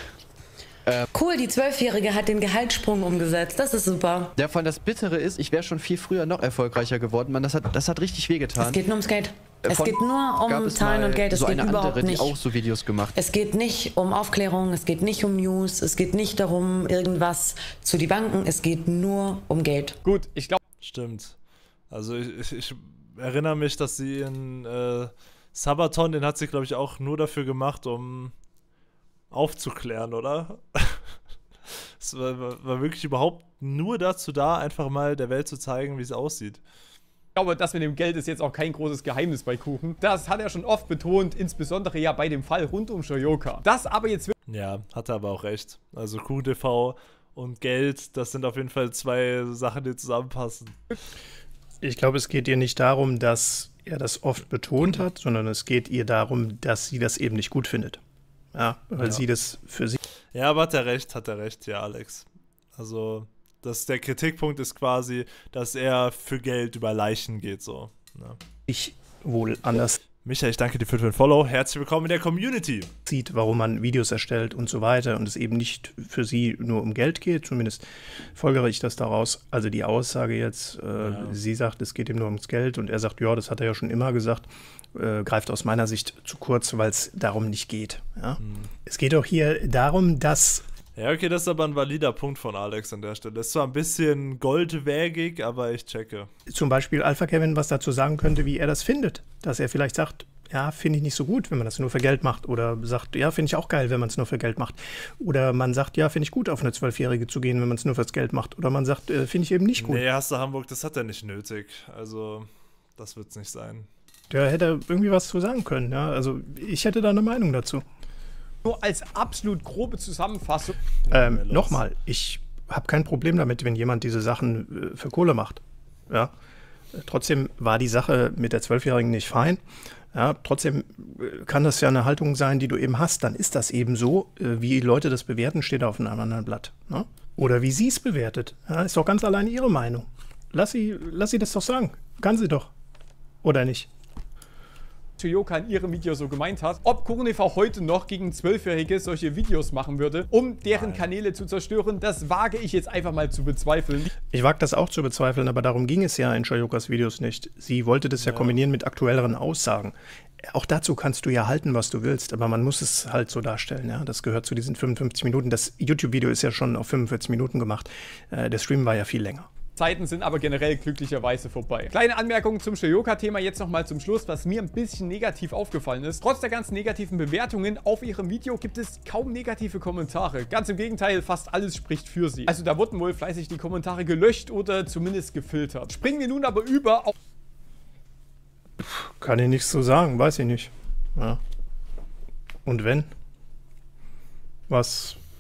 Cool, die 12-Jährige hat den Gehaltssprung umgesetzt. Das ist super. Der von das Bittere ist, ich wäre schon viel früher noch erfolgreicher geworden. Mann, das hat richtig wehgetan. Es geht nur ums Geld. Es Von- geht nur gab um es Zahlen mal und Geld. Es so geht eine überhaupt andere, die nicht. auch so Videos gemacht. Es geht nicht um Aufklärung, es geht nicht um News, es geht nicht darum, irgendwas zu debunken. Es geht nur um Geld. Gut, ich glaube, Stimmt. Also ich erinnere mich, dass sie in Sabaton, den hat sie, glaube ich, auch nur dafür gemacht, um aufzuklären, oder? Es war wirklich überhaupt nur dazu da, einfach mal der Welt zu zeigen, wie es aussieht. das mit dem Geld ist jetzt auch kein großes Geheimnis bei Kuchen. Das hat er schon oft betont, insbesondere ja bei dem Fall rund um Shoyoka. Das aber jetzt Ja, hat er aber auch recht. Also KuchenTV und Geld, das sind auf jeden Fall zwei Sachen, die zusammenpassen. Ich glaube, es geht ihr nicht darum, dass er das oft betont hat, sondern es geht ihr darum, dass sie das eben nicht gut findet. Ja, weil sie das für sie. Ja, aber hat er recht, ja, Alex. Also, der Kritikpunkt ist quasi, dass er für Geld über Leichen geht, so. Ja. Ich wohl anders Michael, ich danke dir für den Follow. Herzlich willkommen in der Community. sieht, warum man Videos erstellt und so weiter und es eben nicht für sie nur um Geld geht, zumindest folgere ich das daraus. Also die Aussage jetzt, sie sagt, es geht ihm nur ums Geld und er sagt, ja, das hat er ja schon immer gesagt, greift aus meiner Sicht zu kurz, weil es darum nicht geht. Ja? Es geht auch hier darum, dass Ja, okay, das ist aber ein valider Punkt von Alex an der Stelle. Das ist zwar ein bisschen goldwägig, aber ich checke. zum Beispiel Alpha Kevin was dazu sagen könnte, wie er das findet. Dass er vielleicht sagt, ja, finde ich nicht so gut, wenn man das nur für Geld macht. Oder sagt, ja, finde ich auch geil, wenn man es nur für Geld macht. Oder man sagt, ja, finde ich gut, auf eine 12-Jährige zu gehen, wenn man es nur fürs Geld macht. Oder man sagt, finde ich eben nicht gut. Nee, hast du Hamburg, das hat er nicht nötig. Also, das wird's nicht sein. Der hätte irgendwie was zu sagen können. Ja? Also ich hätte da eine Meinung dazu. nur als absolut grobe Zusammenfassung. Nochmal, ich habe kein Problem damit, wenn jemand diese Sachen für Kohle macht. Ja? Trotzdem war die Sache mit der 12-Jährigen nicht fein. Ja, trotzdem kann das ja eine Haltung sein, die du eben hast. Dann ist das eben so. Wie Leute das bewerten, steht auf einem anderen Blatt. Ne? Oder wie sie es bewertet. Ja, ist doch ganz allein ihre Meinung. Lass sie das doch sagen. Kann sie doch. Oder nicht? Shoyoka in ihrem Video so gemeint hat, ob KuchenTV heute noch gegen 12-Jährige solche Videos machen würde, um deren Kanäle zu zerstören, das wage ich jetzt einfach mal zu bezweifeln. Ich wage das auch zu bezweifeln, aber darum ging es ja in Shoyokas Videos nicht. Sie wollte das ja kombinieren mit aktuelleren Aussagen. Auch dazu kannst du ja halten, was du willst, aber man muss es halt so darstellen. Ja? Das gehört zu diesen 55 Minuten. Das YouTube-Video ist ja schon auf 45 Minuten gemacht. Der Stream war ja viel länger. Zeiten sind aber generell glücklicherweise vorbei. Kleine Anmerkung zum Shoyoka-Thema jetzt nochmal zum Schluss, was mir ein bisschen negativ aufgefallen ist. Trotz der ganzen negativen Bewertungen auf ihrem Video gibt es kaum negative Kommentare. Ganz im Gegenteil, fast alles spricht für sie. Also da wurden wohl fleißig die Kommentare gelöscht oder zumindest gefiltert. Springen wir nun aber über auf... Kann ich nichts zu sagen, weiß ich nicht. Ja. Und wenn? Was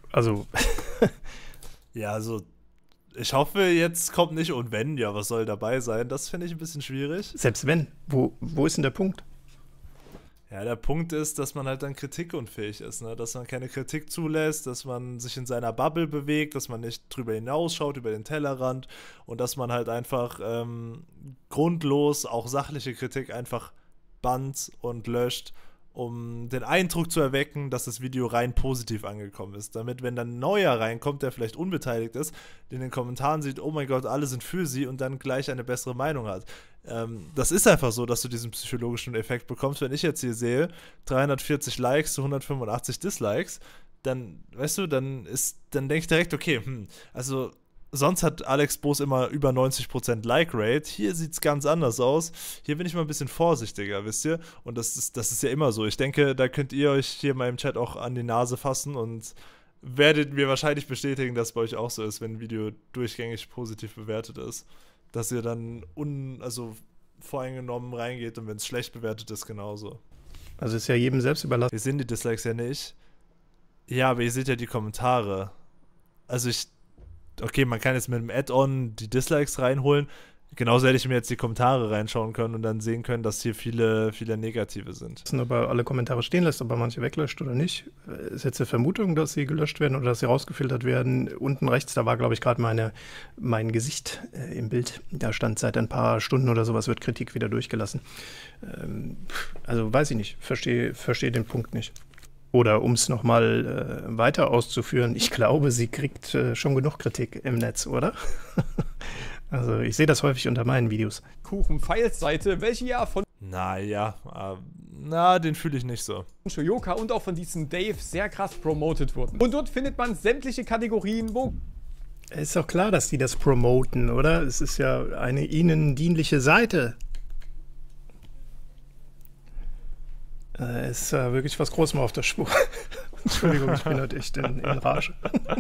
Also, Ja, also ich hoffe, jetzt kommt nicht und wenn, ja, was soll dabei sein? Das finde ich ein bisschen schwierig. selbst wenn, wo ist denn der Punkt? Ja, der Punkt ist, dass man halt dann kritikunfähig ist, ne? Dass man keine Kritik zulässt, dass man sich in seiner Bubble bewegt, dass man nicht drüber hinausschaut, über den Tellerrand und dass man halt einfach grundlos auch sachliche Kritik einfach bannt und löscht, um den Eindruck zu erwecken, dass das Video rein positiv angekommen ist. Damit, wenn dann ein Neuer reinkommt, der vielleicht unbeteiligt ist, in den Kommentaren sieht, oh mein Gott, alle sind für sie und dann gleich eine bessere Meinung hat. Das ist einfach so, dass du diesen psychologischen Effekt bekommst. Wenn ich jetzt hier sehe, 340 Likes zu 185 Dislikes, dann, weißt du, dann denke ich direkt, okay, also sonst hat Alex Boos immer über 90% Like-Rate. Hier sieht es ganz anders aus. Hier bin ich mal ein bisschen vorsichtiger, wisst ihr? Und das ist ja immer so. Ich denke, da könnt ihr euch hier in meinem Chat auch an die Nase fassen und werdet mir wahrscheinlich bestätigen, dass es bei euch auch so ist, wenn ein Video durchgängig positiv bewertet ist. Dass ihr dann voreingenommen reingeht und wenn es schlecht bewertet ist, genauso. Also ist ja jedem selbst überlassen. Wir sehen die Dislikes ja nicht. Ja, aber ihr seht ja die Kommentare. Also okay, man kann jetzt mit dem Add-on die Dislikes reinholen. Genauso hätte ich mir jetzt die Kommentare reinschauen können und dann sehen können, dass hier viele, viele negative sind. Ob er alle Kommentare stehen lässt, ob er manche weglöscht oder nicht. Ist jetzt eine Vermutung, dass sie gelöscht werden oder dass sie rausgefiltert werden. Unten rechts, da war, glaube ich, gerade mein Gesicht im Bild. Da stand seit ein paar Stunden oder sowas, wird Kritik wieder durchgelassen. Also weiß ich nicht, verstehe den Punkt nicht. Oder um es nochmal weiter auszuführen, ich glaube, sie kriegt schon genug Kritik im Netz, oder? Also ich sehe das häufig unter meinen Videos. Kuchen-Files-Seite, welche ja von Den fühle ich nicht so. Shoyoka und auch von diesem Dave sehr krass promotet wurden. Und dort findet man sämtliche Kategorien, wo Ist doch klar, dass die das promoten, oder? Es ist ja eine ihnen dienliche Seite. Ist wirklich was Großes mal auf der Spur. Entschuldigung, ich bin halt echt in Rage.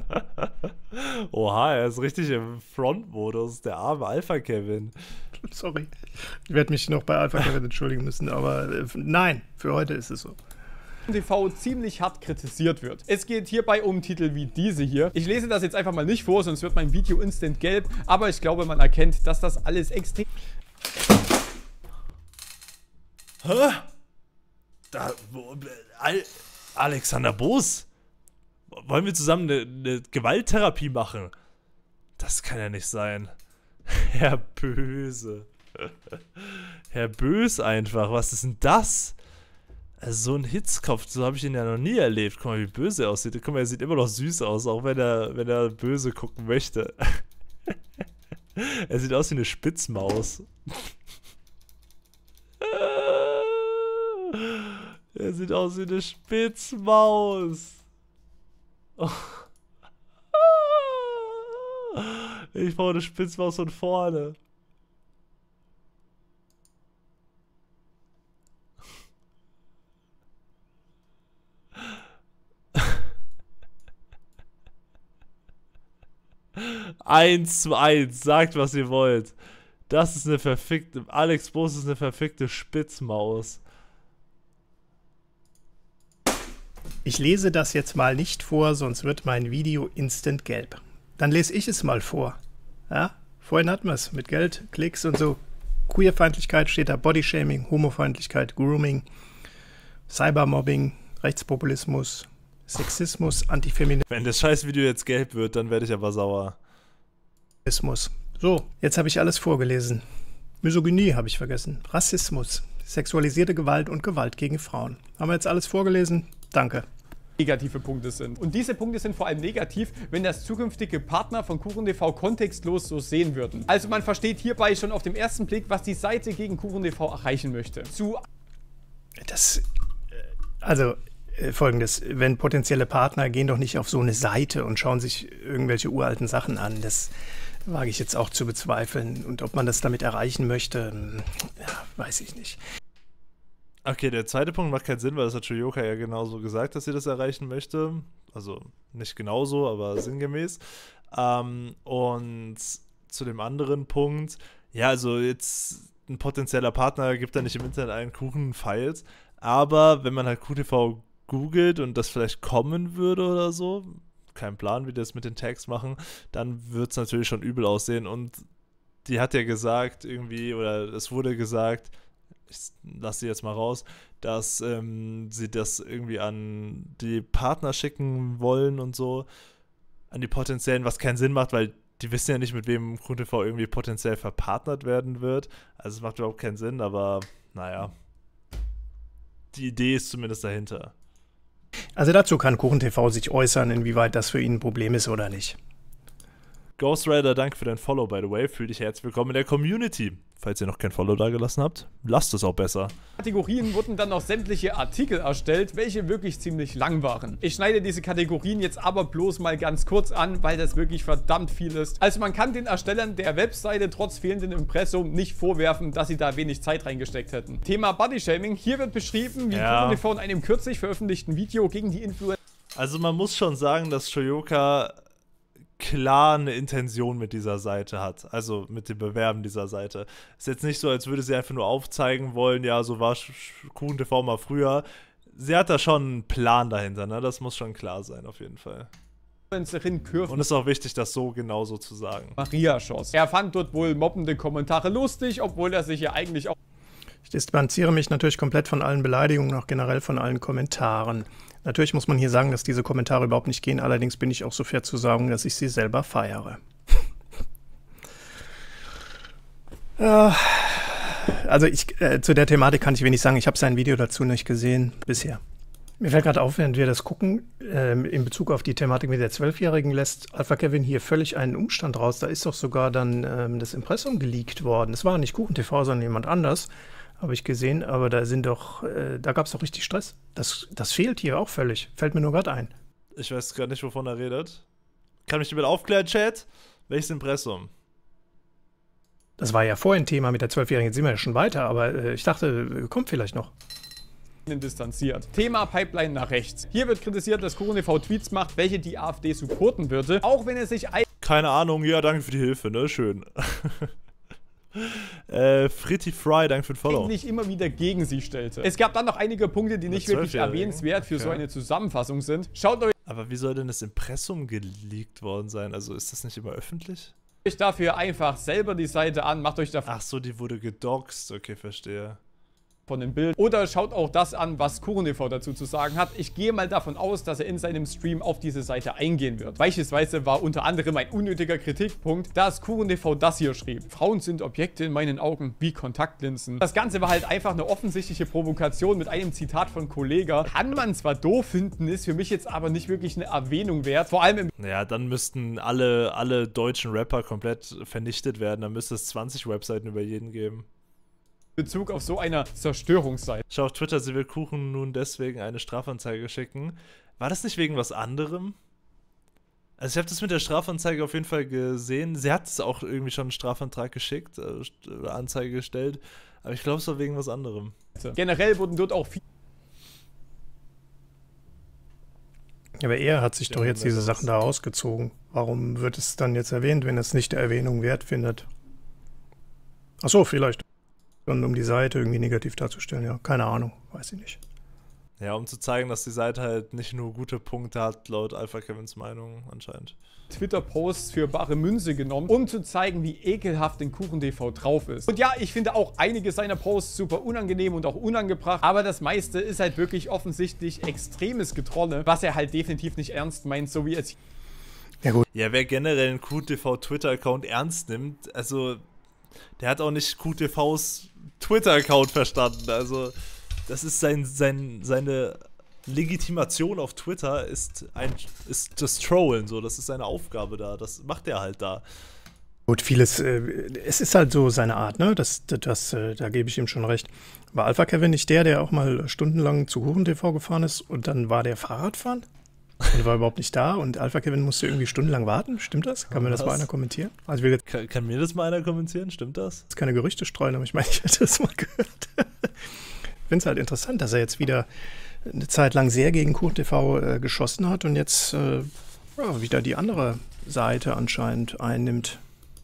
Oha, er ist richtig im Front-Modus, der arme Alpha-Kevin. Sorry. Ich werde mich noch bei Alpha Kevin entschuldigen müssen, aber nein, für heute ist es so. TV ziemlich hart kritisiert wird. Es geht hierbei um Titel wie diese hier. Ich lese das jetzt einfach mal nicht vor, sonst wird mein Video instant gelb, aber ich glaube, man erkennt, dass das alles extrem... Hä? Alexander Boos? Wollen wir zusammen eine Gewalttherapie machen? Das kann ja nicht sein. Herr Böse. Herr Bös einfach. Was ist denn das? Also so ein Hitzkopf, so habe ich ihn ja noch nie erlebt. Guck mal, wie böse er aussieht. Guck mal, er sieht immer noch süß aus, auch wenn er böse gucken möchte. Er sieht aus wie eine Spitzmaus. Er sieht aus wie eine Spitzmaus. Oh. Ich brauche eine Spitzmaus von vorne. Eins zu eins, sagt was ihr wollt. Das ist eine verfickte, Alex Boos ist eine verfickte Spitzmaus. Ich lese das jetzt mal nicht vor, sonst wird mein Video instant gelb. Dann lese ich es mal vor. Ja? Vorhin hatten wir es mit Geld, Klicks und so. Queerfeindlichkeit steht da, Bodyshaming, Homofeindlichkeit, Grooming, Cybermobbing, Rechtspopulismus, Sexismus, Antifeminismus. Wenn das Scheißvideo jetzt gelb wird, dann werde ich aber sauer. So, jetzt habe ich alles vorgelesen. Misogynie habe ich vergessen. Rassismus, sexualisierte Gewalt und Gewalt gegen Frauen. Haben wir jetzt alles vorgelesen? Danke. Negative Punkte sind. Und diese Punkte sind vor allem negativ, wenn das zukünftige Partner von KuchenTV kontextlos so sehen würden. Also man versteht hierbei schon auf den ersten Blick, was die Seite gegen KuchenTV erreichen möchte. Folgendes, wenn potenzielle Partner gehen doch nicht auf so eine Seite und schauen sich irgendwelche uralten Sachen an. Das wage ich jetzt auch zu bezweifeln. Und ob man das damit erreichen möchte, ja, weiß ich nicht. Okay, der zweite Punkt macht keinen Sinn, weil das hat Shoyoka ja genauso gesagt, dass sie das erreichen möchte. Also nicht genauso, aber sinngemäß. Und zu dem anderen Punkt, ja, also jetzt ein potenzieller Partner gibt da nicht im Internet einen Kuchen-Files, aber wenn man halt QTV googelt und das vielleicht kommen würde oder so, keinen Plan, wie die das mit den Tags machen, dann wird es natürlich schon übel aussehen. Und die hat ja gesagt irgendwie, oder es wurde gesagt, ich lasse sie jetzt mal raus, dass sie das irgendwie an die Partner schicken wollen und so, an die potenziellen, was keinen Sinn macht, weil die wissen ja nicht, mit wem KuchenTV irgendwie potenziell verpartnert werden wird. Also es macht überhaupt keinen Sinn, aber naja. Die Idee ist zumindest dahinter. Also dazu kann KuchenTV sich äußern, inwieweit das für ihn ein Problem ist oder nicht. Ghost Rider, danke für dein Follow, by the way. Fühl dich herzlich willkommen in der Community. Falls ihr noch kein Follow da gelassen habt, lasst es auch besser. Kategorien wurden dann noch sämtliche Artikel erstellt, welche wirklich ziemlich lang waren. Ich schneide diese Kategorien jetzt aber bloß mal ganz kurz an, weil das wirklich verdammt viel ist. Also man kann den Erstellern der Webseite trotz fehlendem Impressum nicht vorwerfen, dass sie da wenig Zeit reingesteckt hätten. Thema Bodyshaming. Hier wird beschrieben, wie KuchenTV in einem kürzlich veröffentlichten Video gegen die Influencer. Also man muss schon sagen, dass Shoyoka klar eine Intention mit dieser Seite hat, also mit dem Bewerben dieser Seite. Ist jetzt nicht so, als würde sie einfach nur aufzeigen wollen, ja, so war KuchenTV mal früher. Sie hat da schon einen Plan dahinter, ne? Das muss schon klar sein, auf jeden Fall. Und es ist auch wichtig, das so genauso zu sagen. Maria schoss. Er fand dort wohl mobbende Kommentare lustig, obwohl er sich ja eigentlich auch... Ich distanziere mich natürlich komplett von allen Beleidigungen, auch generell von allen Kommentaren. Natürlich muss man hier sagen, dass diese Kommentare überhaupt nicht gehen, allerdings bin ich auch so fair zu sagen, dass ich sie selber feiere. Also zu der Thematik kann ich wenig sagen, ich habe sein Video dazu nicht gesehen bisher. Mir fällt gerade auf, während wir das gucken, in Bezug auf die Thematik mit der 12-Jährigen lässt Alpha Kevin hier völlig einen Umstand raus. Da ist doch sogar dann das Impressum geleakt worden. Es war nicht KuchenTV, sondern jemand anders. Habe ich gesehen, aber da da gab es doch richtig Stress. Das fehlt hier auch völlig. Fällt mir nur gerade ein. Ich weiß gerade nicht, wovon er redet. Kann mich damit aufklären, Chat? Welches Impressum? Das war ja vorhin Thema mit der 12-Jährigen, jetzt sind wir ja schon weiter, aber ich dachte, kommt vielleicht noch. Distanziert. Thema Pipeline nach rechts. Hier wird kritisiert, dass KuchenTV Tweets macht, welche die AfD supporten würde, auch wenn es sich... Keine Ahnung, ja, danke für die Hilfe, ne? Schön. Fritty Fry, danke für den Follow. Eigentlich immer wieder gegen sie stellte. Es gab dann noch einige Punkte, die nicht wirklich erwähnenswert für so eine Zusammenfassung sind. Schaut euch... Aber wie soll denn das Impressum geleakt worden sein? Also ist das nicht immer öffentlich? Dafür einfach selber die Seite an, macht euch dafür... Ach so, die wurde gedoxt, okay, verstehe. Von dem Bild. Oder schaut auch das an, was KuchenTV dazu zu sagen hat. Ich gehe mal davon aus, dass er in seinem Stream auf diese Seite eingehen wird. Beispielsweise war unter anderem ein unnötiger Kritikpunkt, dass KuchenTV das hier schrieb. Frauen sind Objekte in meinen Augen wie Kontaktlinsen. Das Ganze war halt einfach eine offensichtliche Provokation mit einem Zitat von Kollega. Kann man zwar doof finden, ist für mich jetzt aber nicht wirklich eine Erwähnung wert. Vor allem im... Ja, dann müssten alle deutschen Rapper komplett vernichtet werden. Dann müsste es 20 Webseiten über jeden geben. Bezug auf so einer Zerstörungsseite. Schau auf Twitter, sie will Kuchen nun deswegen eine Strafanzeige schicken. War das nicht wegen was anderem? Also ich habe das mit der Strafanzeige auf jeden Fall gesehen. Sie hat es auch irgendwie schon einen Strafantrag geschickt, oder Anzeige gestellt. Aber ich glaube, es war wegen was anderem. Generell wurden dort auch viele... Aber er hat sich doch jetzt diese Sachen da rausgezogen. Warum wird es dann jetzt erwähnt, wenn es nicht der Erwähnung wert findet? Ach so, vielleicht. Und um die Seite irgendwie negativ darzustellen, ja, keine Ahnung, weiß ich nicht. Ja, um zu zeigen, dass die Seite halt nicht nur gute Punkte hat, laut Alpha Kevins Meinung anscheinend. Twitter-Posts für bare Münze genommen, um zu zeigen, wie ekelhaft den KuchenTV drauf ist. Und ja, ich finde auch einige seiner Posts super unangenehm und auch unangebracht, aber das meiste ist halt wirklich offensichtlich extremes Getrolle, was er halt definitiv nicht ernst meint, so wie es... Ja gut. Ja, wer generell einen KuchenTV Twitter-Account ernst nimmt, also der hat auch nicht KuchenTVs Twitter-Account verstanden, also das ist seine Legitimation auf Twitter ist das Trollen, so, das ist seine Aufgabe da, das macht er halt da. Gut, vieles, es ist halt so seine Art, ne, da gebe ich ihm schon recht. War Alpha Kevin nicht der auch mal stundenlang zu KuchenTV gefahren ist und dann war der Fahrradfahren? Und war überhaupt nicht da und Alpha Kevin musste irgendwie stundenlang warten, stimmt das? Kann mir das mal einer kommentieren? Also kann mir das mal einer kommentieren, stimmt das? Das ist keine Gerüchte streuen, aber ich meine, ich hätte das mal gehört. Ich finde es halt interessant, dass er jetzt wieder eine Zeit lang sehr gegen KuchenTV geschossen hat und jetzt wieder die andere Seite anscheinend einnimmt.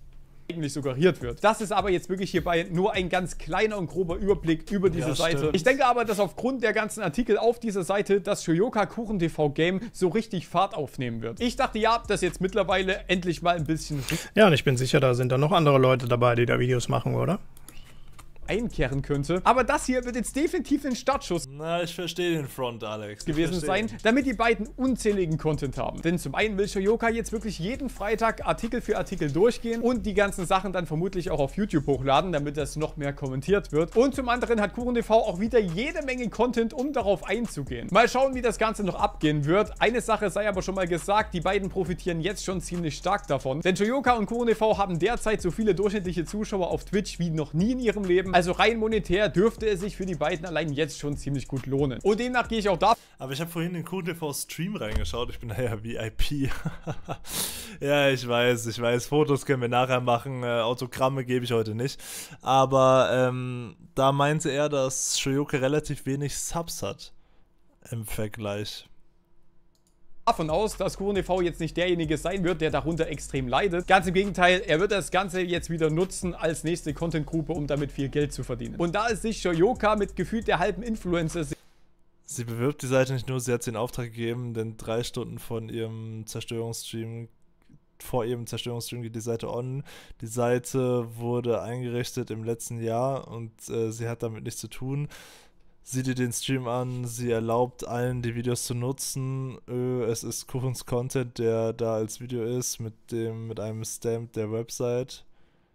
eigentlich suggeriert wird. Das ist aber jetzt wirklich hierbei nur ein ganz kleiner und grober Überblick über diese Seite. Stimmt. Ich denke aber, dass aufgrund der ganzen Artikel auf dieser Seite das Shoyoka Kuchen TV Game so richtig Fahrt aufnehmen wird. Ich dachte ja, dass jetzt mittlerweile endlich mal ein bisschen Ja, und ich bin sicher, da sind dann noch andere Leute dabei, die da Videos machen, oder? einkehren könnte. Aber das hier wird jetzt definitiv ein Startschuss Na, ich verstehe den Front, Alex. Ich gewesen verstehe sein, ihn. damit die beiden unzähligen Content haben. Denn zum einen will Shoyoka jetzt wirklich jeden Freitag Artikel für Artikel durchgehen und die ganzen Sachen dann vermutlich auch auf YouTube hochladen, damit das noch mehr kommentiert wird. Und zum anderen hat Kuchen TV auch wieder jede Menge Content, um darauf einzugehen. Mal schauen, wie das Ganze noch abgehen wird. Eine Sache sei aber schon mal gesagt, die beiden profitieren jetzt schon ziemlich stark davon. Denn Shoyoka und Kuchen TV haben derzeit so viele durchschnittliche Zuschauer auf Twitch wie noch nie in ihrem Leben. Also rein monetär dürfte es sich für die beiden allein jetzt schon ziemlich gut lohnen. Und demnach gehe ich auch davon. Aber ich habe vorhin in den KuchenTV-Stream reingeschaut. Ich bin da ja VIP. Ja, ich weiß. Fotos können wir nachher machen. Autogramme gebe ich heute nicht. Aber da meinte er, dass Shoyoka relativ wenig Subs hat. Im Vergleich. Davon aus, dass Kuchen TV jetzt nicht derjenige sein wird, der darunter extrem leidet. Ganz im Gegenteil, er wird das Ganze jetzt wieder nutzen als nächste Content-Gruppe, um damit viel Geld zu verdienen. Und da es sich Shoyoka mit gefühlt der halben Influencer Sie bewirbt die Seite nicht nur, sie hat den Auftrag gegeben, denn 3 Stunden vor ihrem Zerstörungsstream geht die Seite on. Die Seite wurde eingerichtet im letzten Jahr und sie hat damit nichts zu tun. Sieh dir den Stream an, sie erlaubt allen, die Videos zu nutzen. Es ist Kuchens Content, der da als Video ist, mit einem Stamp der Website.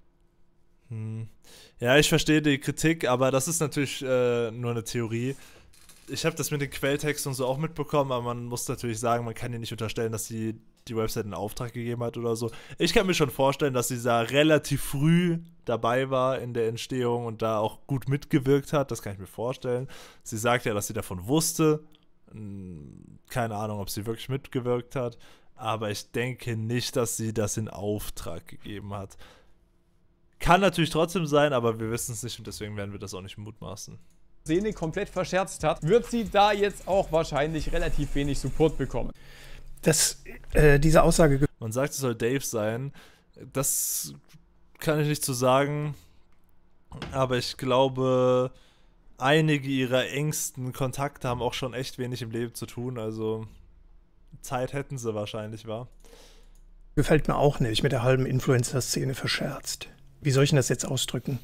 Ja, ich verstehe die Kritik, aber das ist natürlich nur eine Theorie. Ich habe das mit den Quelltexten und so auch mitbekommen, aber man muss natürlich sagen, man kann ihr nicht unterstellen, dass sie die Website in Auftrag gegeben hat oder so. Ich kann mir schon vorstellen, dass sie da relativ früh dabei war in der Entstehung und da auch gut mitgewirkt hat. Das kann ich mir vorstellen. Sie sagt ja, dass sie davon wusste. Keine Ahnung, ob sie wirklich mitgewirkt hat. Aber ich denke nicht, dass sie das in Auftrag gegeben hat. Kann natürlich trotzdem sein, aber wir wissen es nicht und deswegen werden wir das auch nicht mutmaßen. Szene komplett verscherzt hat, wird sie da jetzt auch wahrscheinlich relativ wenig Support bekommen. Diese Aussage. Man sagt, es soll Dave sein. Das kann ich nicht so sagen. Aber ich glaube, einige ihrer engsten Kontakte haben auch schon echt wenig im Leben zu tun. Also Zeit hätten sie wahrscheinlich, wa? Gefällt mir auch nicht, mit der halben Influencer-Szene verscherzt. Wie soll ich denn das jetzt ausdrücken?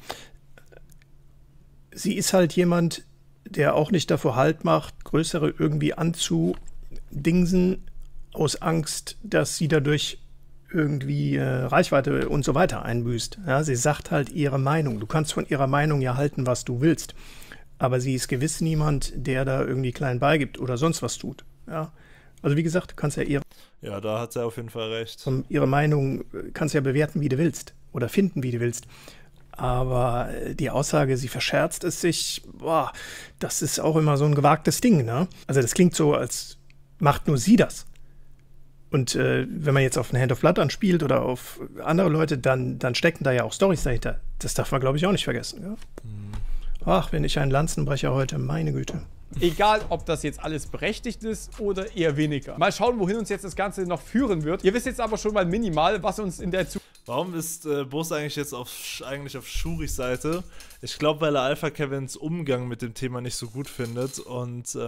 Sie ist halt jemand, der auch nicht davor Halt macht, Größere irgendwie anzudingsen, aus Angst, dass sie dadurch irgendwie Reichweite und so weiter einbüßt. Ja, sie sagt halt ihre Meinung. Du kannst von ihrer Meinung ja halten, was du willst. Aber sie ist gewiss niemand, der da irgendwie klein beigibt oder sonst was tut. Ja? Also wie gesagt, du kannst ja Ja, da hat sie auf jeden Fall recht. ihre Meinung kannst ja bewerten, wie du willst. Oder finden, wie du willst. Aber die Aussage, sie verscherzt es sich, boah, das ist auch immer so ein gewagtes Ding, ne? Also das klingt so, als macht nur sie das. Und wenn man jetzt auf eine Hand of Blood anspielt oder auf andere Leute, dann stecken da ja auch Storys dahinter. Das darf man, glaube ich, auch nicht vergessen. Ja? Ach, wenn ich ein Lanzenbrecher heute, meine Güte. Egal, ob das jetzt alles berechtigt ist oder eher weniger. Mal schauen, wohin uns jetzt das Ganze noch führen wird. Ihr wisst jetzt aber schon mal minimal, was uns in der Zukunft... Warum ist Boss eigentlich jetzt auf Shuris Seite? Ich glaube, weil er Alpha Kevins Umgang mit dem Thema nicht so gut findet und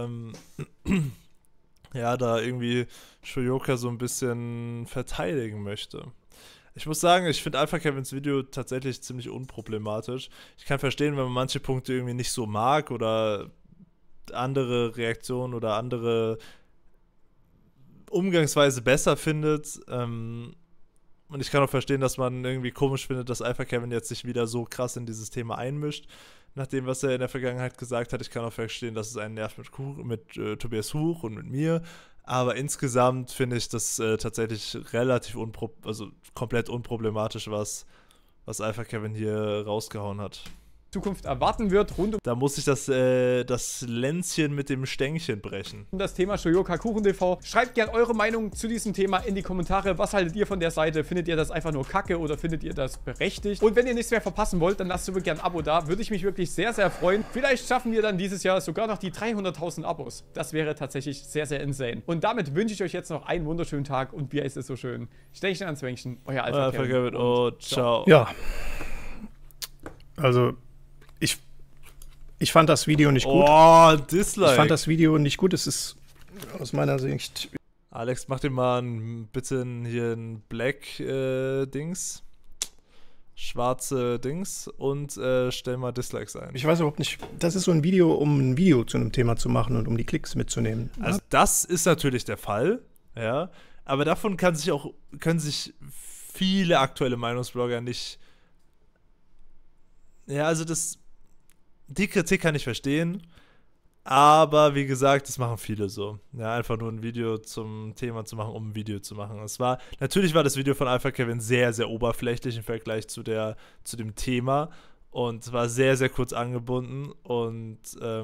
ja, da irgendwie Shoyoka so ein bisschen verteidigen möchte. Ich muss sagen, ich finde Alpha Kevins Video tatsächlich ziemlich unproblematisch. Ich kann verstehen, wenn man manche Punkte irgendwie nicht so mag oder andere Reaktionen oder andere Umgangsweise besser findet. Und ich kann auch verstehen, dass man irgendwie komisch findet, dass Alpha Kevin jetzt sich wieder so krass in dieses Thema einmischt, nach dem, was er in der Vergangenheit gesagt hat. Ich kann auch verstehen, dass es einen nervt mit Tobias Huch und mit mir. Aber insgesamt finde ich das tatsächlich relativ komplett unproblematisch, was Alpha Kevin hier rausgehauen hat. Zukunft erwarten wird, rund Da muss ich das Länzchen mit dem Stängchen brechen. um das Thema Shoyoka Kuchen TV. Schreibt gerne eure Meinung zu diesem Thema in die Kommentare. Was haltet ihr von der Seite? Findet ihr das einfach nur kacke oder findet ihr das berechtigt? Und wenn ihr nichts mehr verpassen wollt, dann lasst super gerne ein Abo da. Würde ich mich wirklich sehr, sehr freuen. Vielleicht schaffen wir dann dieses Jahr sogar noch die 300.000 Abos. Das wäre tatsächlich sehr, sehr insane. Und damit wünsche ich euch jetzt noch einen wunderschönen Tag und wie ist es so schön? Stängchen ans Wänkchen, euer Alpha Kevin. Oh, ciao. Ja. Also, ich fand das Video nicht gut. Oh, Dislike. Ich fand das Video nicht gut. Es ist aus meiner Sicht. Alex, mach dir mal bitte hier ein Black-Dings. Schwarze Dings und stell mal Dislikes ein. Ich weiß überhaupt nicht. Das ist so ein Video, um ein Video zu einem Thema zu machen und um die Klicks mitzunehmen. Also das ist natürlich der Fall, ja. Aber davon können sich viele aktuelle Meinungsblogger nicht. Ja, also die Kritik kann ich verstehen. Aber wie gesagt, das machen viele so. Ja, einfach nur ein Video zum Thema zu machen, um ein Video zu machen. Natürlich war das Video von Alpha Kevin sehr, sehr oberflächlich im Vergleich zu dem Thema und war sehr, sehr kurz angebunden und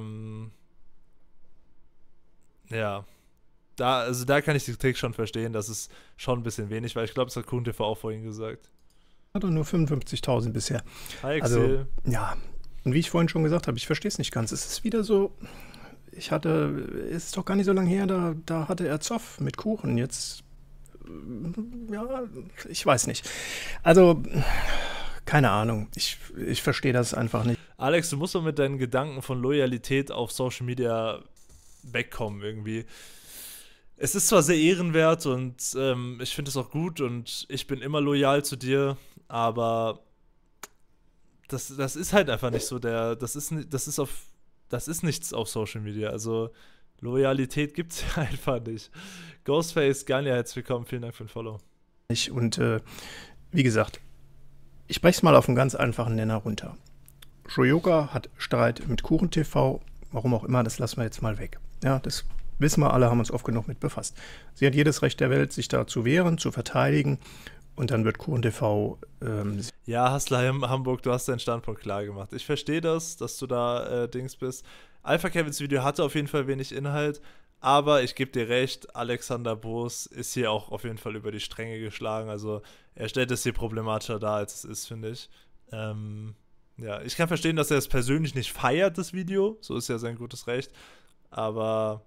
ja, da kann ich die Kritik schon verstehen, das ist schon ein bisschen wenig, weil ich glaube, das hat Kuhn TV auch vorhin gesagt. Hat er nur 55.000 bisher. Hi, Also, Axel. ja. Und wie ich vorhin schon gesagt habe, ich verstehe es nicht ganz. Es ist wieder so, es ist doch gar nicht so lange her, da hatte er Zoff mit Kuchen. Jetzt, ja, ich weiß nicht. Also, keine Ahnung. Ich verstehe das einfach nicht. Alex, du musst doch mit deinen Gedanken von Loyalität auf Social Media wegkommen irgendwie. Es ist zwar sehr ehrenwert und ich finde es auch gut und ich bin immer loyal zu dir, aber das ist halt einfach nicht so das ist nichts auf Social Media. Also Loyalität gibt es ja einfach nicht. Ghostface, Gania, herzlich willkommen, vielen Dank für den Follow. Und wie gesagt, ich breche es mal auf einen ganz einfachen Nenner runter. Shoyoka hat Streit mit Kuchen TV, warum auch immer, das lassen wir jetzt mal weg. Ja, das wissen wir alle, haben uns oft genug mit befasst. Sie hat jedes Recht der Welt, sich da zu wehren, zu verteidigen. Und dann wird Kuchen TV. Ja, Hassler Hamburg, du hast deinen Standpunkt klar gemacht. Ich verstehe das, dass du da Dings bist. Alpha Kevins Video hatte auf jeden Fall wenig Inhalt, aber ich gebe dir recht, Alexander Boos ist hier auch auf jeden Fall über die Stränge geschlagen. Also er stellt es hier problematischer dar, als es ist, finde ich. Ja, ich kann verstehen, dass er es persönlich nicht feiert, das Video. So ist ja sein gutes Recht. Aber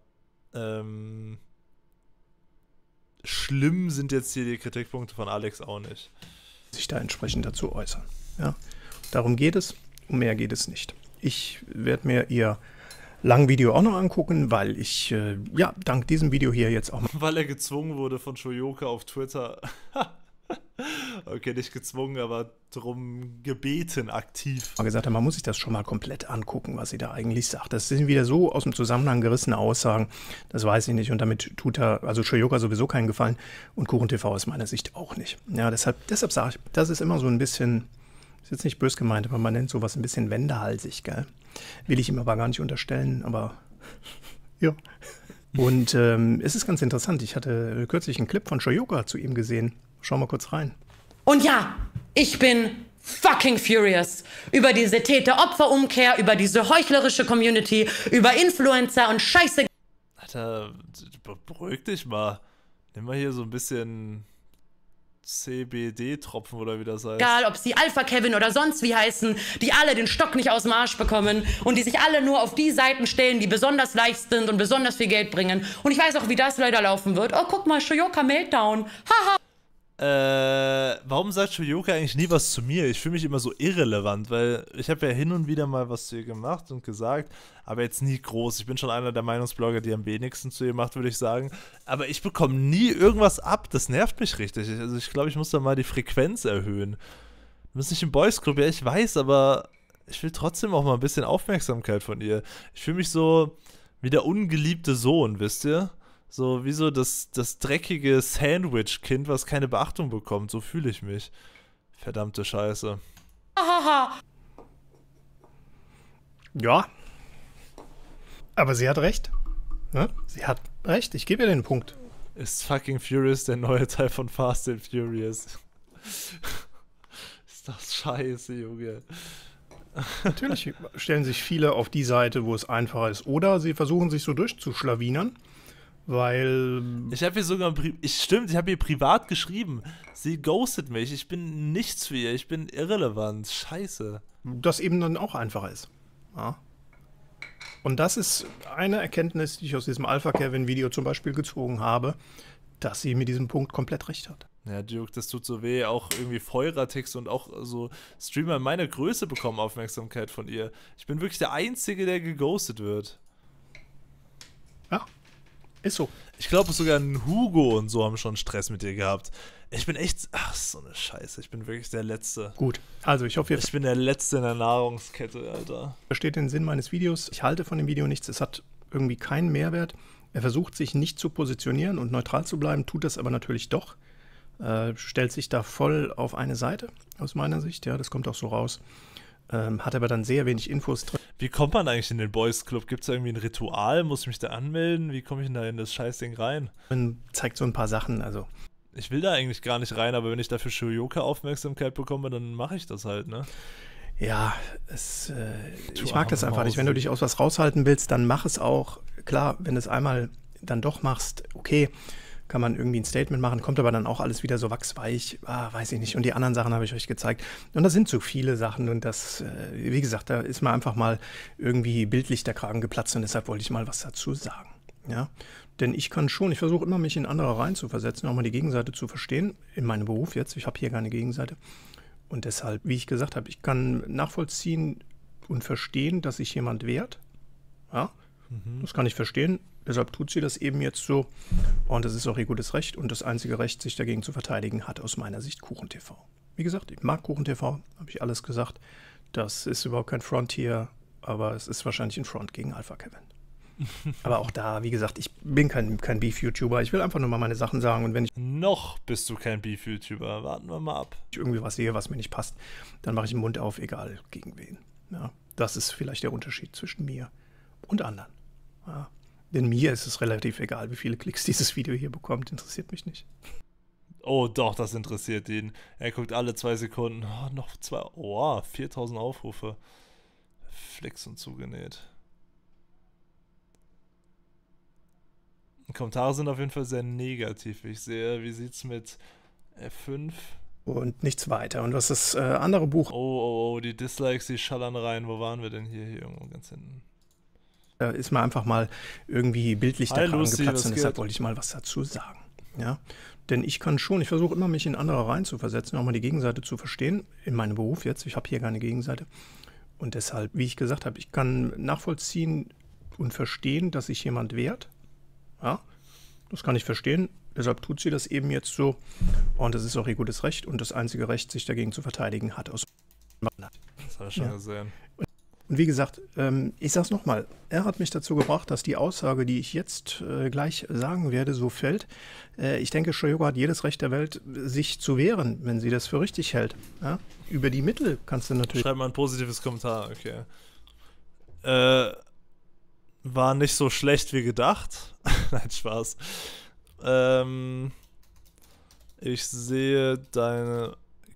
schlimm sind jetzt hier die Kritikpunkte von Alex auch nicht. Sich da entsprechend dazu äußern. Ja? Darum geht es, um mehr geht es nicht. Ich werde mir ihr langen Video auch noch angucken, weil ich, dank diesem Video hier jetzt auch mal. Weil er gezwungen wurde von Shoyoka auf Twitter. Okay, nicht gezwungen, aber drum gebeten, aktiv. Gesagt habe, man muss sich das schon mal komplett angucken, was sie da eigentlich sagt. Das sind wieder so aus dem Zusammenhang gerissene Aussagen, das weiß ich nicht. Und damit tut also Shoyoka sowieso keinen Gefallen und Kuchen TV aus meiner Sicht auch nicht. Ja, deshalb sage ich, das ist immer so ein bisschen, ist jetzt nicht bös gemeint, aber man nennt sowas ein bisschen wendehalsig, gell? Will ich ihm aber gar nicht unterstellen, aber ja. Und es ist ganz interessant, ich hatte kürzlich einen Clip von Shoyoka zu ihm gesehen. Schau mal kurz rein. Und ja, ich bin fucking furious über diese Täter-Opfer-Umkehr, über diese heuchlerische Community, über Influencer und Scheiße. Alter, beruhig dich mal. Nimm mal hier so ein bisschen CBD-Tropfen oder wie das heißt. Egal, ob sie Alpha Kevin oder sonst wie heißen, die alle den Stock nicht aus dem Arsch bekommen und die sich alle nur auf die Seiten stellen, die besonders leicht sind und besonders viel Geld bringen. Und ich weiß auch, wie das leider laufen wird. Oh, guck mal, Shoyoka Meltdown. Haha. Warum sagt Shoyoka eigentlich nie was zu mir? Ich fühle mich immer so irrelevant, weil ich habe ja hin und wieder mal was zu ihr gemacht und gesagt, aber jetzt nie groß. Ich bin schon einer der Meinungsblogger, die am wenigsten zu ihr macht, würde ich sagen. Aber ich bekomme nie irgendwas ab. Das nervt mich richtig. Also ich glaube, ich muss da mal die Frequenz erhöhen. Du bist nicht im Boys Club, ja, ich weiß, aber ich will trotzdem auch mal ein bisschen Aufmerksamkeit von ihr. Ich fühle mich so wie der ungeliebte Sohn, wisst ihr? So wie so das dreckige Sandwich-Kind, was keine Beachtung bekommt. So fühle ich mich. Verdammte Scheiße. Ja. Aber sie hat recht. Ja? Sie hat recht. Ich gebe ihr den Punkt. Ist fucking Furious der neue Teil von Fast and Furious? Ist das scheiße, Junge. Natürlich stellen sich viele auf die Seite, wo es einfacher ist. Oder sie versuchen sich so durchzuschlawinern, weil... Ich habe ihr sogar, ich habe ihr privat geschrieben. Sie ghostet mich. Ich bin nichts für ihr. Ich bin irrelevant. Scheiße. das eben dann auch einfacher ist. Ja. Und das ist eine Erkenntnis, die ich aus diesem Alpha-Kevin-Video zum Beispiel gezogen habe, dass sie mit diesem Punkt komplett recht hat. Ja, Duke, das tut so weh. Auch irgendwie Feuratix und auch so Streamer meiner Größe bekommen Aufmerksamkeit von ihr. Ich bin wirklich der Einzige, der geghostet wird. Ja, ist so. Ich glaube, sogar ein Hugo und so haben schon Stress mit dir gehabt. Ich bin echt, ach, so eine Scheiße. Ich bin wirklich der Letzte. Gut, also ich hoffe, Ich bin der Letzte in der Nahrungskette, Alter. versteht den Sinn meines Videos. Ich halte von dem Video nichts. Es hat irgendwie keinen Mehrwert. Er versucht sich nicht zu positionieren und neutral zu bleiben, tut das aber natürlich doch. Stellt sich da voll auf eine Seite, aus meiner Sicht. Ja, das kommt auch so raus. Hat aber dann sehr wenig Infos drin. Wie kommt man eigentlich in den Boys Club? Gibt es da irgendwie ein Ritual? Muss ich mich da anmelden? Wie komme ich denn da in das Scheißding rein? Man zeigt so ein paar Sachen. Also Ich will da eigentlich gar nicht rein, aber wenn ich dafür Shoyoka Aufmerksamkeit bekomme, dann mache ich das halt, ne? ja, ich mag das einfach nicht. Wenn du dich aus was raushalten willst, dann mach es auch. Klar, wenn du es einmal dann doch machst, okay, kann man irgendwie ein Statement machen, kommt aber dann auch alles wieder so wachsweich, weiß ich nicht. Und die anderen Sachen habe ich euch gezeigt. Und das sind so viele Sachen und das, wie gesagt, da ist mir einfach mal irgendwie bildlich der Kragen geplatzt und deshalb wollte ich mal was dazu sagen. Ja, denn ich versuche immer, mich in andere reinzuversetzen, auch mal die Gegenseite zu verstehen, in meinem Beruf jetzt. Ich habe hier keine Gegenseite. Und deshalb, wie ich gesagt habe, ich kann nachvollziehen und verstehen, dass sich jemand wehrt. Ja, das kann ich verstehen. Deshalb tut sie das eben jetzt so. Und das ist auch ihr gutes Recht. Und das einzige Recht, sich dagegen zu verteidigen, hat aus meiner Sicht KuchenTV. Wie gesagt, ich mag KuchenTV, habe ich alles gesagt. Das ist überhaupt kein Front hier, aber es ist wahrscheinlich ein Front gegen Alpha Kevin. Aber auch da, wie gesagt, ich bin kein Beef-YouTuber. Ich will einfach nur mal meine Sachen sagen. Und wenn ich Noch bist du kein Beef-YouTuber. Warten wir mal ab. irgendwie was sehe, was mir nicht passt, dann mache ich den Mund auf, egal gegen wen. Ja, das ist vielleicht der Unterschied zwischen mir und anderen. Ja, denn mir ist es relativ egal, wie viele Klicks dieses Video hier bekommt. Interessiert mich nicht. Oh, doch, das interessiert ihn. Er guckt alle 2 Sekunden. Oh, noch 2. Oh, 4000 Aufrufe. Flex und zugenäht. Die Kommentare sind auf jeden Fall sehr negativ. Ich sehe, wie sieht's mit F5? Und nichts weiter. Und was das andere Buch Oh, die Dislikes, die schallern rein. Wo waren wir denn hier? Hier irgendwo ganz hinten. ist mir einfach mal irgendwie bildlich der Hi, Kragen Lucy, geplatzt was und deshalb geht? wollte ich mal was dazu sagen. Ja, denn ich versuche immer, mich in andere reinzuversetzen, auch mal die Gegenseite zu verstehen, in meinem Beruf jetzt. Ich habe hier keine Gegenseite. Und deshalb, wie ich gesagt habe, ich kann nachvollziehen und verstehen, dass sich jemand wehrt. Ja, das kann ich verstehen. Deshalb tut sie das eben jetzt so. Und das ist auch ihr gutes Recht. Und das einzige Recht, sich dagegen zu verteidigen, hat aus. Das habe ich schon Ja. gesehen. Und wie gesagt, ich sage es nochmal, er hat mich dazu gebracht, dass die Aussage, die ich jetzt gleich sagen werde, so fällt. Ich denke, Shoyoka hat jedes Recht der Welt, sich zu wehren, wenn sie das für richtig hält. Ja? Über die Mittel kannst du natürlich... Schreib mal ein positives Kommentar, okay. War nicht so schlecht wie gedacht. Nein, Spaß. Ich sehe deine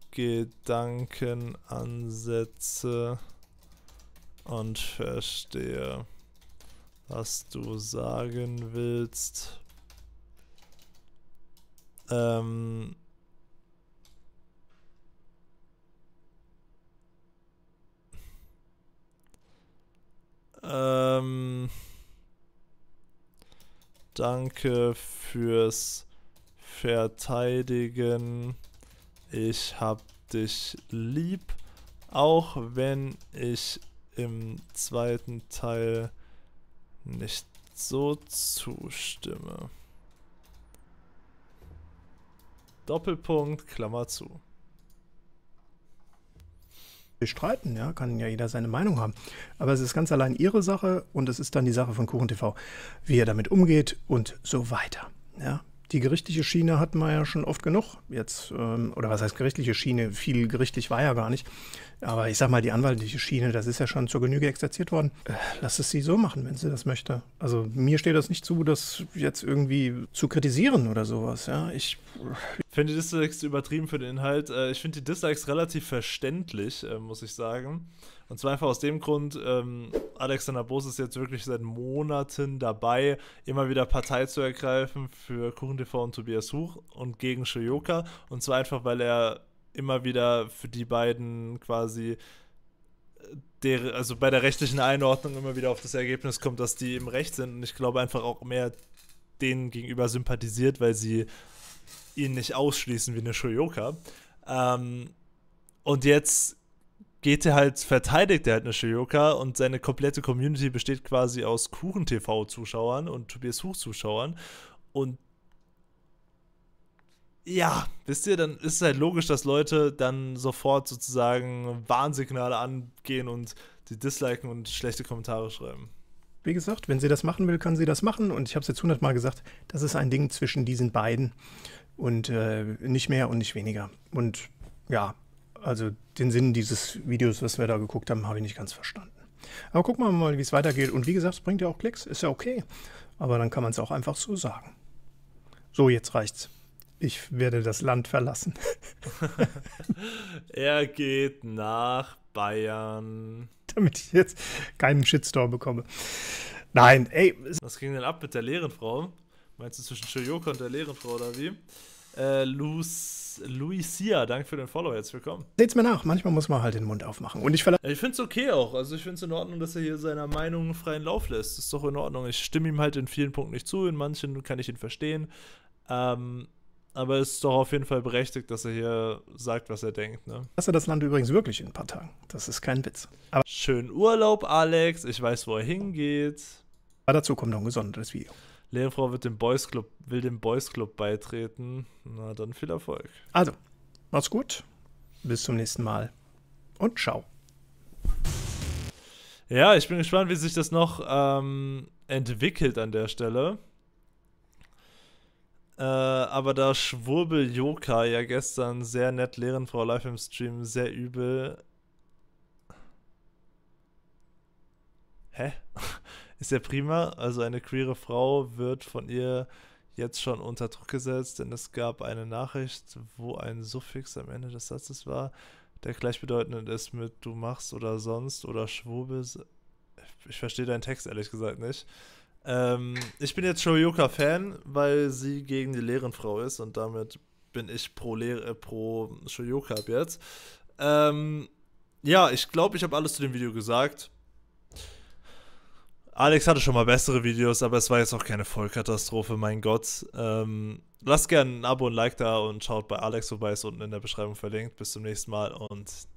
Gedankenansätze und verstehe, was du sagen willst. Danke fürs Verteidigen. Ich hab dich lieb, auch wenn ich im zweiten Teil nicht so zustimme. Doppelpunkt, Klammer zu. streiten, ja, kann ja jeder seine Meinung haben. Aber es ist ganz allein ihre Sache und es ist dann die Sache von KuchenTV, wie er damit umgeht und so weiter. Ja. Die gerichtliche Schiene hatten wir ja schon oft genug. Jetzt, oder was heißt gerichtliche Schiene? Viel gerichtlich war ja gar nicht. Aber ich sag mal, die anwaltliche Schiene, das ist ja schon zur Genüge exerziert worden. Lass es sie so machen, wenn sie das möchte. Also mir steht das nicht zu, das jetzt irgendwie zu kritisieren oder sowas. Ja, ich finde die Dislikes übertrieben für den Inhalt. Ich finde die Dislikes relativ verständlich, muss ich sagen. Und zwar einfach aus dem Grund, Alexander Boos ist jetzt wirklich seit Monaten dabei, immer wieder Partei zu ergreifen für KuchenTV und Tobias Huch und gegen Shoyoka. Und zwar einfach, weil er immer wieder für die beiden quasi also bei der rechtlichen Einordnung immer wieder auf das Ergebnis kommt, dass die im Recht sind. Und ich glaube einfach auch mehr denen gegenüber sympathisiert, weil sie ihn nicht ausschließen wie eine Shoyoka. Und jetzt verteidigt er halt eine Shoyoka und seine komplette Community besteht quasi aus KuchenTV-Zuschauern und Tobias Huch-Zuschauern. Und ja, wisst ihr, dann ist es halt logisch, dass Leute dann sofort sozusagen Warnsignale angehen und sie disliken und schlechte Kommentare schreiben. Wie gesagt, wenn sie das machen will, kann sie das machen. Und ich habe es jetzt 100-mal gesagt, das ist ein Ding zwischen diesen beiden und nicht mehr und nicht weniger. Und ja, also den Sinn dieses Videos, was wir da geguckt haben, habe ich nicht ganz verstanden. Aber gucken wir mal, wie es weitergeht. Und wie gesagt, es bringt ja auch Klicks, ist ja okay. Aber dann kann man es auch einfach so sagen. So, jetzt reicht's. Ich werde das Land verlassen. Er geht nach Bayern. Damit ich jetzt keinen Shitstorm bekomme. Nein, ey. Was ging denn ab mit der Lehrenfrau? Meinst du zwischen Shoyoka und der Lehrenfrau oder wie? Luisia, danke für den Follow, herzlich willkommen. Seht's mir nach, manchmal muss man halt den Mund aufmachen. Und ich finde es okay auch. Also ich finde es in Ordnung, dass er hier seiner Meinung freien Lauf lässt. Das ist doch in Ordnung. Ich stimme ihm halt in vielen Punkten nicht zu, in manchen kann ich ihn verstehen. Aber es ist doch auf jeden Fall berechtigt, dass er hier sagt, was er denkt, ne? Dass er das Land übrigens wirklich in ein paar Tagen. Das ist kein Witz. Aber schönen Urlaub, Alex. Ich weiß, wo er hingeht. Aber dazu kommt noch ein gesondertes Video. Lehrenfrau will dem Boys Club beitreten. Na, dann viel Erfolg. Also, macht's gut. Bis zum nächsten Mal. Und ciao. Ja, ich bin gespannt, wie sich das noch entwickelt an der Stelle. Aber da Schwurbel-Joka ja gestern sehr nett, Lehrenfrau live im Stream, sehr übel. Hä? Ist ja prima. Also eine queere Frau wird von ihr jetzt schon unter Druck gesetzt, denn es gab eine Nachricht, wo ein Suffix am Ende des Satzes war, der gleichbedeutend ist mit du machst oder sonst oder Schwurbel. Ich verstehe deinen Text ehrlich gesagt nicht. Ich bin jetzt Shoyoka-Fan, weil sie gegen die Lehrenfrau ist und damit bin ich pro Shoyoka ab jetzt. Ja, ich glaube, ich habe alles zu dem Video gesagt. Alex hatte schon mal bessere Videos, aber es war jetzt auch keine Vollkatastrophe, mein Gott. Lasst gerne ein Abo und ein Like da und schaut bei Alex vorbei, ist unten in der Beschreibung verlinkt. Bis zum nächsten Mal und